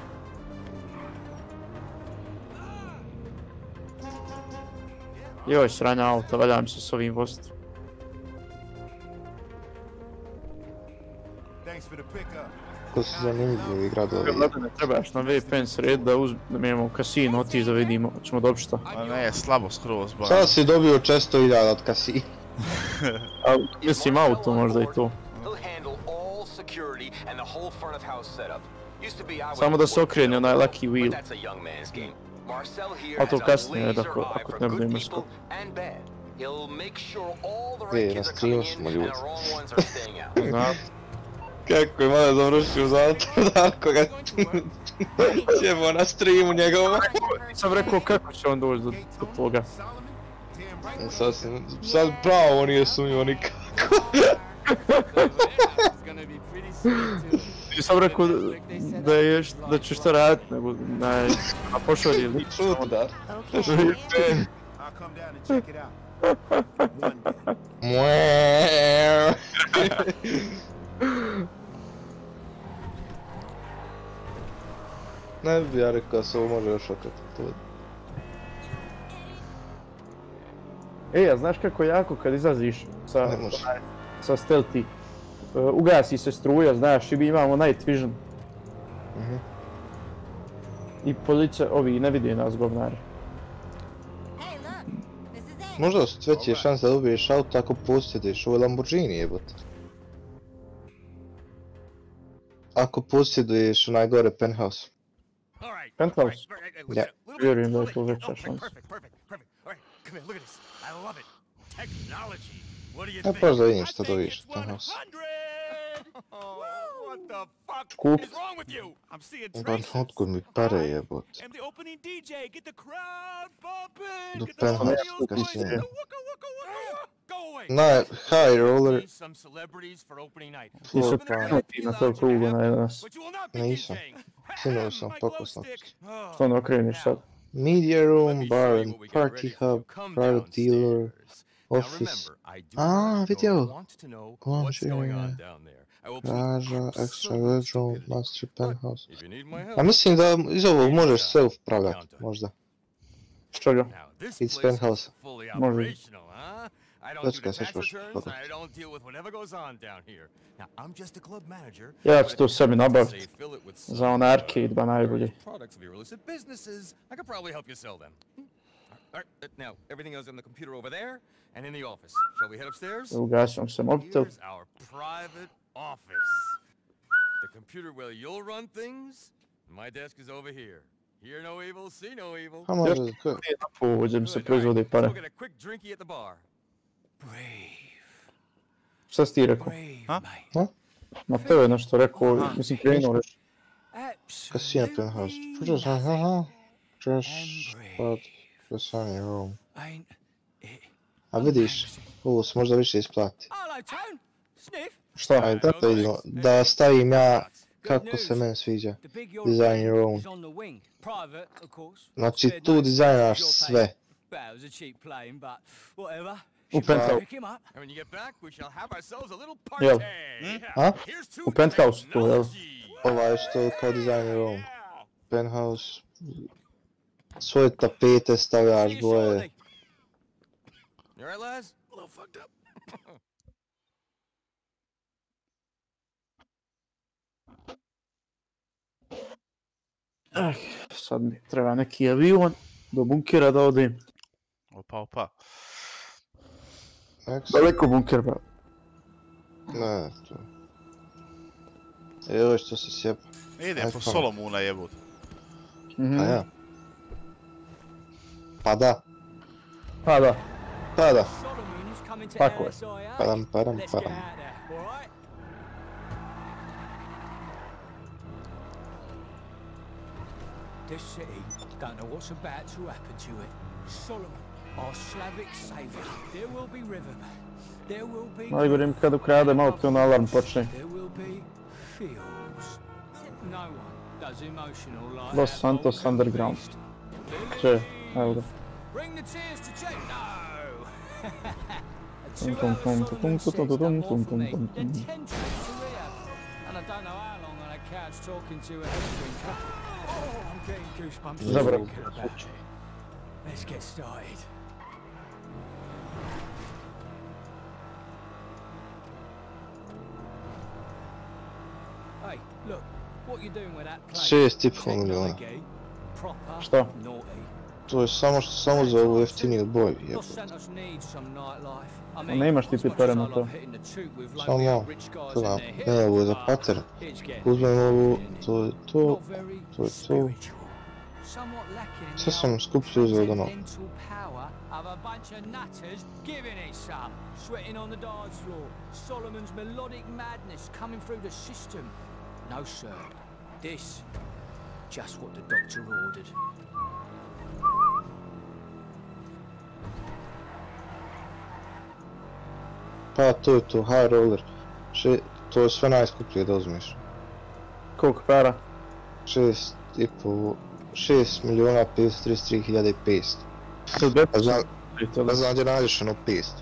Joj, sranja auta, valja mi se s ovim voziti. Thanks for the pickup. To su zanimljivi gradovi. Ne trebaš na V P N sred da uzmemo kasino, otići da vidimo, ćemo dobiti šta. Ma ne, slabo skroz, ba. Sada si dobio često hiljada od kasina. A mislim auto možda i to. He'll handle all security and the whole front of house setup. Used to be I would Samo da se okrene onaj lucky but wheel. that's a young man's game. Marcel here A to has a kasnije, laser ako- eye ako for ne good budemo people skoro. and bad. He'll make sure all the E, right na kids are coming streamu smo, in and ljudi. the wrong ones are staying out. Znam. Kako je malo završio zatvor, Darko ga sjebao na streamu njegovom. Sam rekao kako će on doći do, do toga. E, Sad, si- sad pravo nije sumnjivo nikako. I sam rekao da, je, št- da će šta radit, nego naj, a pošalje lik. Šuti, Dar. Okay. I'll come down and check it out. One day. Mueeeeo. Ne bi ja rekao da se ovo može još okretati. E, a znaš kako je jako kad izlaziš sa, Ne može. sa stealthy, uh, ugasi se struja, znaš, i mi imamo night vision. Mhm. I policija, ovi ne vidi nas govnari. Hey, look. This is it. Možda su veće šanse da dobiješ auto ako posjeduješ ovo Lamborghini jebote. Ako posjeduješ onaj gore penthouse. All right. Penthouse. All right, all right, Yeah. listen, a little Vjerujem da je bit, to little veća bit. Oh, šansa. perfect, perfect, perfect. All right, come here, look at this. I love it. Technology. What do you Ja think? baš da vidim I šta think dobiješ it's u penthouse. one hundred! Oh, what the fuck Skup. is wrong with you? I'm seeing Bar traces. otkud mi pare jebote. And the opening D J, get the crowd bumping. Do Get the penthouse audios going. kasnije. Waka, waka, waka, waka. Go away. Na high roller. Need some celebrities for opening night. Nisu Open the pravno V I P ti na to lounge krugu and na have- nas. But you will not be Nisam. DJing. Sinuo sam, My pakao glow sam. stick. Oh. Što ne okreniš sad? Media Let room, me bar show you and what we got party ready for you. hub, Come private dealer, downstairs. Now office. remember, I do Ah, not video. know, want to know what's going on Laundry, down there. I will plead garaža, extra absolute bedroom, stupidity. master But penthouse. if you need my help, A mislim da iz ovog možeš sve upravljati, možda. S čega? now this It's place penthouse. is fully Može. operational, huh? I don't Let's do the go, tax sad ćeš returns, pogledati. and I don't deal with whatever goes on down here. Now, I'm just a club manager. Ja but ću if to you sebi want to nabaviti. say fill it with Za some, onaj uh, arcade ba najbolji. various products of your illicit businesses, I could probably help you sell them. Hmm? All right, uh, now, everything else on the computer over there and in the office. Shall we head upstairs? Ugasio sam mobitel. Here's our private office. The computer where you'll run things. My desk is over here. Hear no evil, see no evil. A možda, ko- Povođem se Good, proizvode all right, pare. let's go get a quick drinky at the bar. Brave, Šta si ti rekao? brave, Huh? mate. Ma to je nešto rekao, mislim krenuo reći. casino penthouse. Just, aha, just, but, casino room. Ain't it? A vidiš, ovo se možda više isplati. Hello, Tone. Sniff. Šta? Ajde, da to vidimo, da stavim ja kako se meni sviđa. Design your own. Znači tu dizajnaš sve. U penthouse. And when you get back, we shall have ourselves a little Jel? party. A? Here's to U penthouse tu, jel? technology. Ovaj što kao design your own. Penthouse. Svoje tapete stavljaš boje. You alright, lads? A little fucked up. Ah, sad mi treba neki avion do bunkera da odem. Opa, opa. Next. Daleko bunker, bro. Ne, to. Evo što se sjepa. Idem po Ajde, Solomuna jebut. Mhm. A ja. Pa da, Pa da. pa da. Tako je. Padam, padam, padam. This city don't know what's about to happen to it. Solomon, our Slavic savior. There will be rivermen. There will be... Najgore mi kad ukradem auto na alarm počne. There will be fields. No one does emotional like Los that Santos old Underground. beast. Če, evo ga. Bring the tears to check. No! A Tum, two-hour tum, tum, Solomon tum, set's tum, done tum, more tum, for me tum, than tum. ten trips to rehab. And I don't know how long on a couch talking to a head drinker. Oh, I'm getting goosebumps just Dobra. thinking about it. Let's get started. Hey, look, what you doing with that plane? Šest i pol miliona. Technology, proper Šta? naughty. To je samo što samo za ovu jeftiniju boju, Los jebote. Santos needs some nightlife. I A mean, nemaš ti as ti much pare as I na to. love hitting the toot with Samo lonely malo, old rich guys gledam, in their ne, hill, ovo je za but pater. it's getting Uzmem ovu, to je to, not very to je to. spiritual. Somewhat lacking in Sve the sam old skupio uzeo od onog. transcendental power of a bunch of nutters giving it some. Sweating on the dance floor. Solomon's melodic madness coming through the system. No, sir. This, just what the doctor ordered. Pa to je to, high roller. Še, to je sve najskuplje da uzmeš. Koliko para? Šest i po... Šest milijuna petsto trideset tri hiljade i petsto. To je Pa besmisleno. znam, pa znam gdje nađeš ono petsto.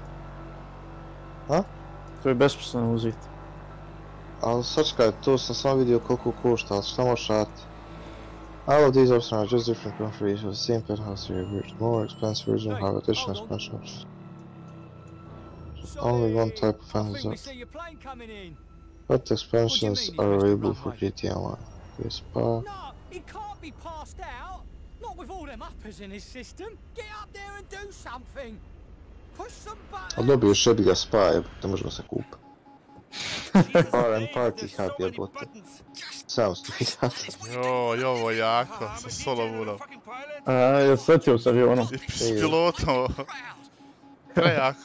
To je besmisleno uzeti. Ali sačkaj, to sam samo vidio koliko košta, ali šta možeš raditi? All of these options are just different configurations of the same penthouse area, which more expensive versions have additional special options. Only one type of I think we penthouse. see your plane coming in. What expansions mean, are Mister available for Runway? G T A one? Yes, pa... No, he can't be passed out. Not with all them uppers in his system. Get up there and do something. Push some buttons. Ali dobiješ jebi ga spa, jebote, možemo se kupa. R and Party Hub, jebote. sedamsto hiljada. Joj, ovo je jako, sa Solomonom. A, ja sjetio sam je ono. I s pilotom. Prejako.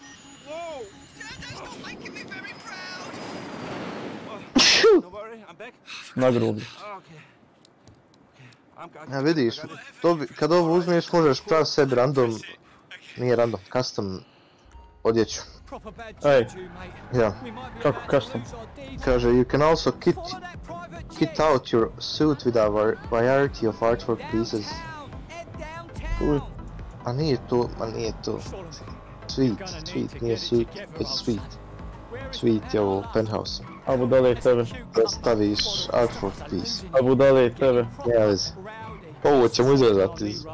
Na grobi. Ja vidiš, to bi, kad ovo uzmiješ možeš praviti sebi random, nije random, custom odjeću. Proper bad Hey. juju, mate. Ja, We might be Kako able to custom? lose our deeds. kaže, you can also kit, For that private kit jet. out your suit with a var- variety of artwork pieces. Downtown, head downtown. Uj. A nije to, ma nije to. Solomon, Sweet, sweet, nije sweet, it's sweet. Sweet je ovo penthouse. A budale i tebe. Da staviš artwork piece. A budale i tebe. Nema veze. Ovo ćemo izrezati iz...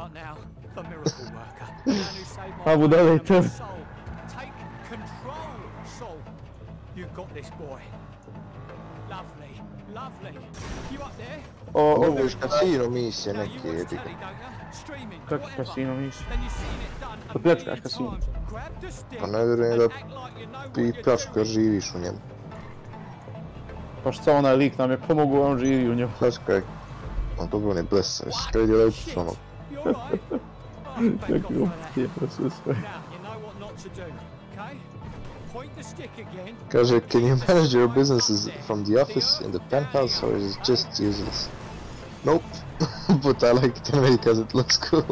A budale i tebe. Take control, Saul. You got this, boy. Lovely, lovely. You up there? O, ovo Ovo je kasino misije Now you neke watch jebi. telly, don't you? Streaming. Kako kasino misli? Then you've seen it done a Pa pljačkaš million kasino. times. Grab the stick Pa ne vjerujem and da act like you know what pi you're pljačku jer doing. živiš u njemu. Pa šta onaj lik nam je pomogao, on živi u njemu. Znaš kaj, on dobro on je blesav, jesi kaj vidio lepo s onog. You all right? Oh, thank God Kako for that. je to sve sve. Now, you know what not to do, okay? Point the stick again. Kaže, can you manage your businesses from the office in the penthouse or is it just useless? Nope, but I like it anyway because it looks cool.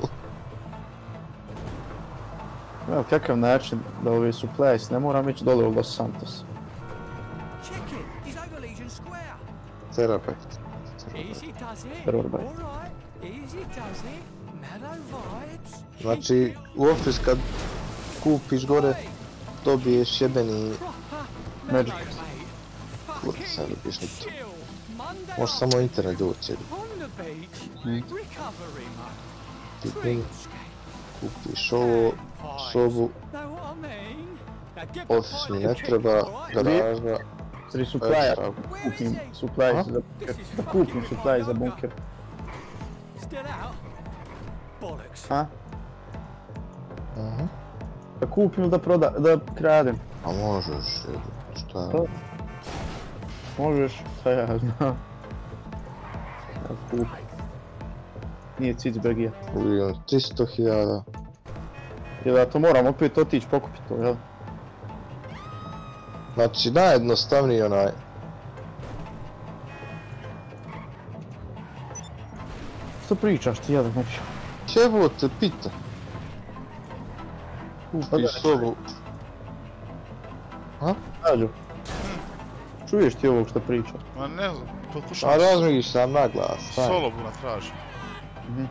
Evo, kakav način da ovi supplies, ne moram ići dole u Los Santos. Check it. He's over Legion Square. Terapekt. Easy does it. Terror bite. All right. Easy does it. Mellow vibes. Znači, u office kad kupiš gore, dobiješ jebeni... Proper Magic. mellow, mate. Kurde, sad Fucking dobiš ništa. chill. Monday Možeš samo internet doći, on the beach. Hmm. Recovery mode. ti pun, Dreamscape. kupiš ovo, sobu, Know what I mean? Now get the office mi pilot ne kit, treba, all right? garaža, Tri supplija, extra. kupim supplies Aha. za bunker. Da kupim supplies za bunker. Still out? Bollocks. A? Mhm. Da kupim ili da proda, da kradem. A možeš, jebe, šta Pa. Možeš, šta ja znam. Da kupim. Nije cicbegija. uvijem tristo hiljada. Jer da to moram opet otići pokupiti to, jel? Znači, najjednostavniji onaj, Što pričaš ti, jel? Znači, Čevo te pita? Kupiš sobu. Nađu. Čuješ ti ovog što priča? Ma ne znam, poslušam A razmišljaš sam na glas, staj. Solomona traži. Mhm.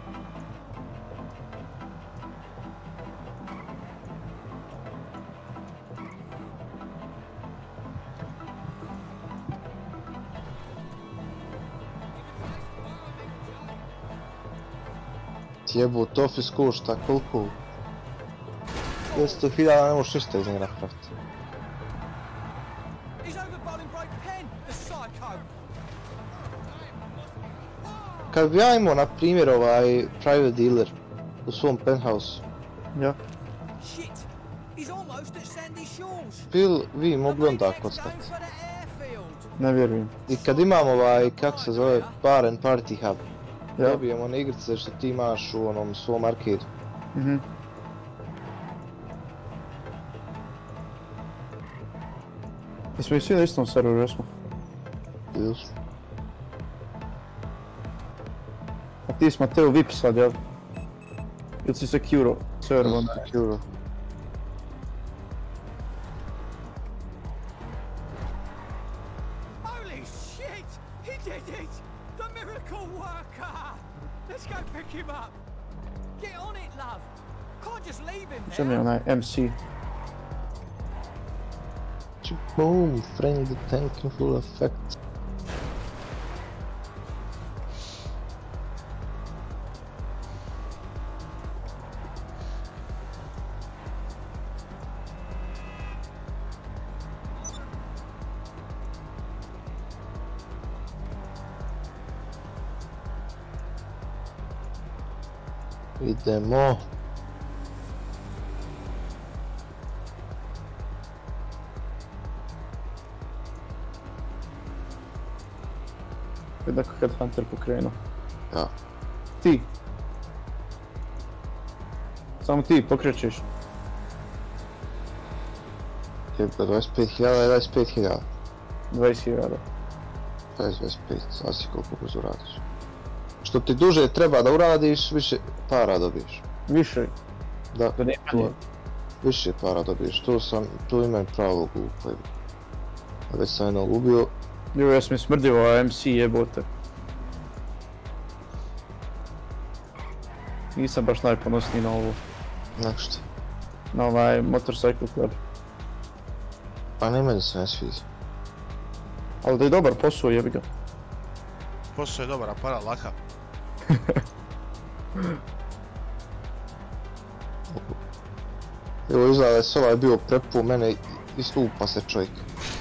Jebut, office košta koliko? dvjesto hiljada ne možeš ništa iz njega napraviti. He's over Bolingbroke Pen, the psycho. Kad bi ja imao, na primjer, ovaj private dealer U svom penthouse. Ja. Shit! He's almost at Sandy Shores. Bil vi mogli onda kockat. Ne vjerujem. I kad imamo ovaj, kako se zove, Bar and Party Hub, Ja. dobijemo one igrice što ti imaš u onom svom arcade. Mhm. Jesmo i svi na istom serveru, jesmo? Bili su. A ti s Mateo V I P sad, jel? Ili si Securo server onda? Securo. Holy shit! He did it! The miracle worker! Let's go pick him up! Get on it, love! Can't just leave him Čem je there! onaj M C? Boom, friendly tank in full effect. Idemo. Kada Headhunter pokrenuo. Ja. Ti. Samo ti pokrećeš. Jebka, dvadeset pet hiljada i dvadeset pet hiljada. dvadeset hiljada. dvadeset pet, znači koliko brzo radiš. Što ti duže treba da uradiš, više para dobiješ. Više. Da, Da ne manje. više para dobiješ. Tu sam, tu imam pravog lupa. A već sam jednog ubio. Jo, ja sam mi smrdio, a M C jebote. Nisam baš najponosniji na ovo. Na što? Na ovaj Motorcycle Club. Pa ne meni se ne sviđa. Ali da je dobar posao, jebi ga. Posao je dobar, a para laka. Evo izgleda da se ovaj bio prepu mene i stupa se čovjek.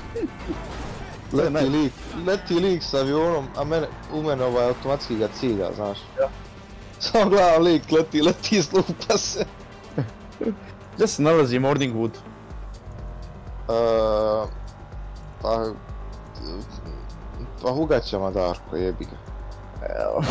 Leti lik, leti lik s avionom, a mene, u mene ovaj automatski ga cilja, znaš. Ja. Samo gledam lik, leti, leti i stupa se. Gdje se nalazi Morningwood? Uh, pa... Pa hugaćama Darko, jebi ga. Evo.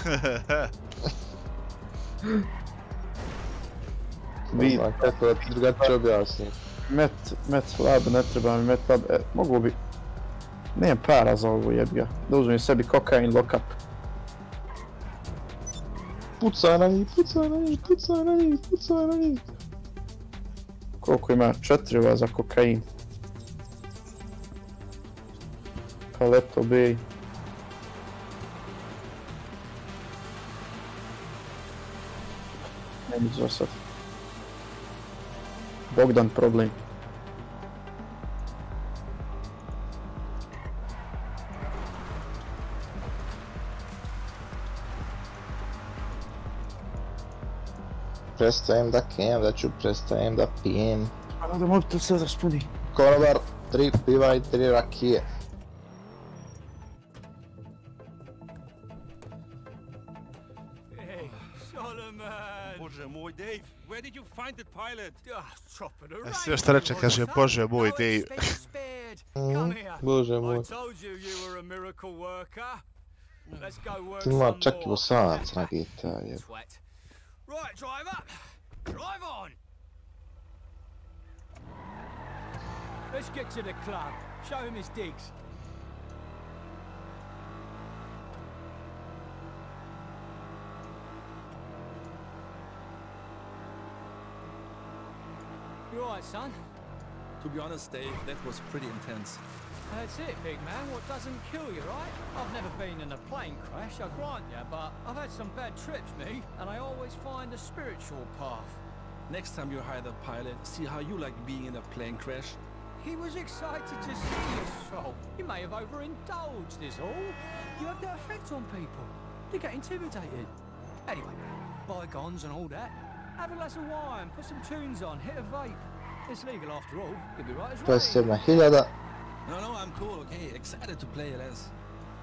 Ne znam kako da ti drugačije objasnim. Met, Met Lab, ne treba mi Met Lab, e, mogu bi... Nemam para za ovo, jebi ga. Da uzmem sebi kokain lock-up. Pucaj na njih, pucaj na njih, pucaj na njih, pucaj na njih. Koliko ima? Četiri ova za kokain. Paleto Bay. Nemi za sad. Bogdan problem. Prestajem da kem, da ću prestajem da pijem. Hvala da mobitel se raspuni. Konobar, tri piva i tri rakije. Hey, Solomon! Bože moj, Dave, where did you find the pilot? Ah, top of the Ja range, si još šta reče, kaže, son. Bože moj, No Dave. expense spared. Come here. Bože moj. I told you you were a miracle worker. Let's go work Ti ima some čak i more. bosanac na G T A, jeb. Sweat. Right, driver. Drive on. Let's get to the club. Show him his digs. You alright, son? To be honest, Dave, that was pretty intense. That's it, big man. What doesn't kill you, right? I've never been in a plane crash, I grant you, but I've had some bad trips, me, and I always find a spiritual path. Next time you hire the pilot, see how you like being in a plane crash. He was excited to see you, Sol. You may have overindulged, is all. You have that effect on people. They get intimidated. Anyway, bygones and all that. Have a glass of wine, put some tunes on, hit a vape. It's legal after all. You'll be right as rain. dvadeset sedam hiljada. No, no, I'm cool, okay? Excited to play L S.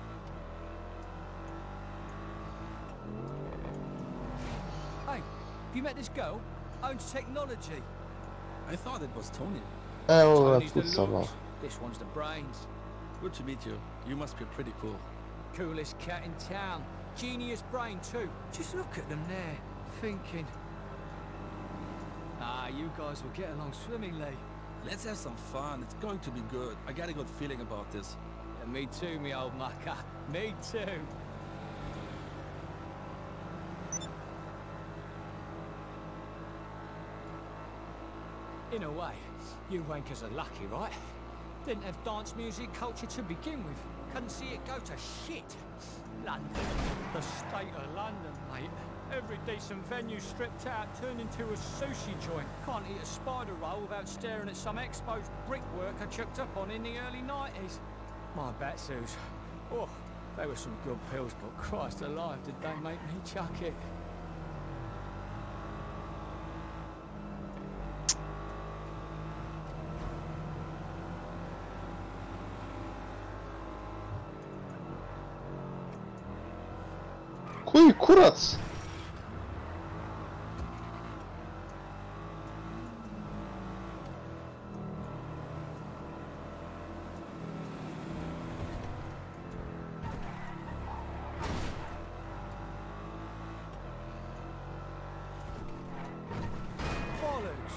Hey, you met this girl? Owns technology. I thought it was Tony. Evo ga Tony's the pucamo. looks. This one's the brains. Good to meet you. You must be pretty cool. Coolest cat in town. Genius brain too. Just look at them there, thinking. Ah, you guys will get along swimmingly. Let's have some fun. It's going to be good. I got a good feeling about this. And me too, me old mucker. Me too. In a way, you wankers are lucky, right? Didn't have dance music culture to begin with. Couldn't see it go to shit. London. The state of London, mate. Every decent venue stripped out, turned into a sushi joint. Can't eat a spider roll without staring at some exposed brickwork I chucked up on in the early nineties. My Batsus. Oh, they were some good pills, but Christ alive, did they make me chuck it. Koji kurac? Bollocks.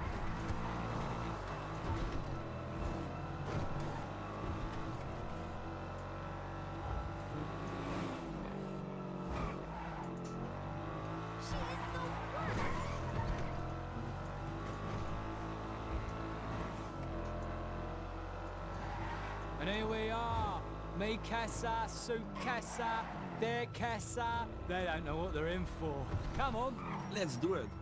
And here we are. Me casa, su casa, their casa. They don't know what they're in for. Come on. Let's do it.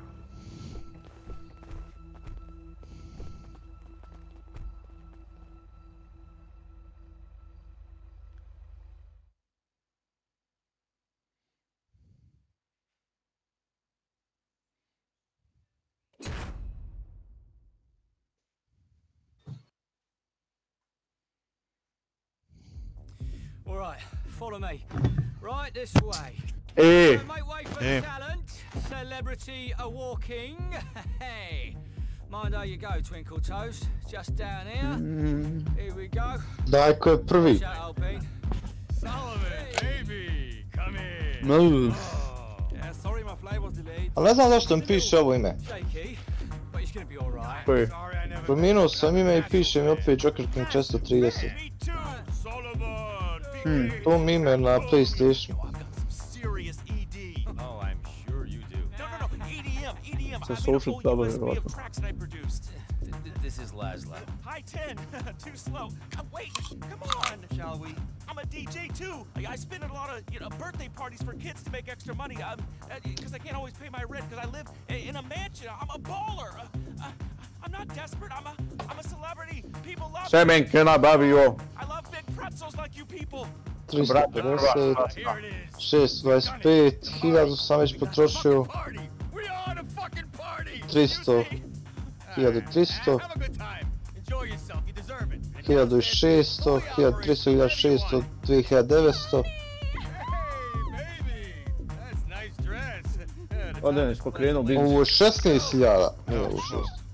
All right, follow me. Right this way. E, Make way for Eh. talent. Celebrity a walking. Hey. Mind how you go, Twinkle Toes. Just down here. Here we go. Daj, ko je prvi? Shout out, Bean. Sullivan, baby, come in. No. Yeah, sorry my flight was delayed. Ali ne znam zašto mi piše ovo ime. Shaky, but it's gonna be all right. koji? Sorry I never. Promijenio sam ime i piše mi opet Joker King četiristo trideset. Me too, Sullivan. Hmm. To mi ime na PlayStation. I've got some serious E D. Oh, I'm sure you do. No, no, no, E D M, E D M. Sa I made a social whole club, U S B vjerovatno. of tracks that I produced. This is Laszlo. Hi, ten. Too slow. Come, wait, come on. Shall we? I'm a D J too. I, I spin at a lot of you know birthday parties for kids to make extra money. Um, because I can't always pay my rent because I live i- in a mansion. I'm a baller. Uh, uh, I'm not desperate. I'm a I'm a celebrity. People love me. Semenke nabavio. I love big pretzels like you people. tristo pedeset, Here it is. šesto dvadeset pet, hiljadu sam već potrošio, Party. We are the fucking party. tristo, hiljadu tristo, Have a good time. Enjoy yourself. You deserve it. hiljadu šesto, hiljadu tristo, hiljadu šesto, dvije hiljade devetsto. Hey, baby. That's nice dress. Ovdje je pokrenuo biznis. Ovo je šesnaest hiljada, nije ovo šest.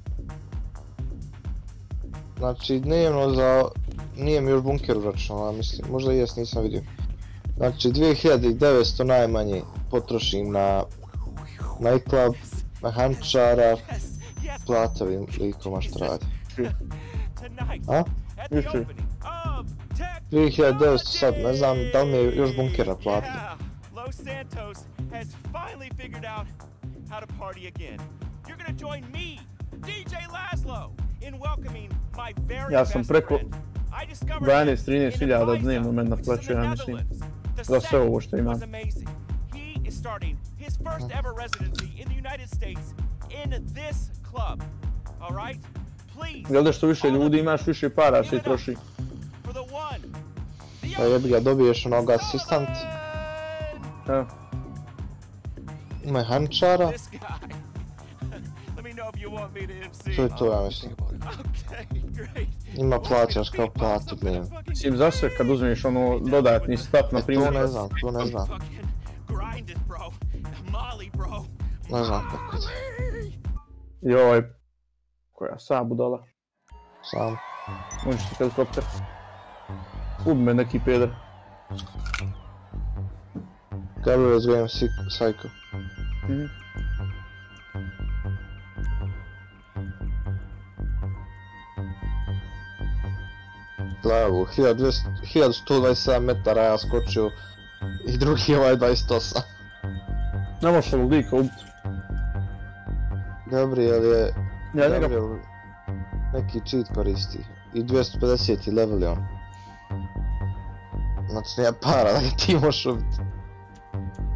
Znači dnevno za, nije mi još bunker uračunala, mislim, možda i jes, nisam vidio. Znači dvije hiljade devetsto najmanje potrošim na nightclub, mehančara, plata ovim likoma što radi. Tonight. A? At the Juče. opening of Tech dvije hiljade devetsto sad, ne znam da li mi je još bunker na plati. Yeah, Los Santos has finally figured out how to party again. You're gonna join me, D J Laszlo, in welcoming my very Ja sam best preko friend. I discovered dvanaest him trinaest in hiljada Ibiza, dnevno meni which is in naplaćuje, the ja mislim. Netherlands. The Za sve set ovo što ima. was amazing. He is starting his first ever residency in the United States in this club. All right? Please. Jel da što više ljudi imaš, više para se i troši. For the one, the Pa jebi ga, dobiješ onog asistant, Evo. mehančara, this guy. Let me know if you want me to M C. to je to ja mislim. Okay, great. Ima plaćaš kao platu dnevno. Mislim, za sve kad uzmeš ono dodatni stav, na E to primjer, ne znam, to ne znam. Fucking grind it, bro. Molly, bro. Ne znam kako je. Joj. Koja sam budala. Sam. Uništi helikopter. Ubi me neki peder. Gabriel's Game Psycho. Mhm. Glavu, hiljadu sto dvadeset sedam metara ja skočio i drugi ovaj dvadeset osam. Ne možeš ovog lika ubiti. Gabriel je... Ja njega... Gabriel neki cheat koristi. I dvjesto pedeset level je on. Znači nema para da ga ti možeš ubiti.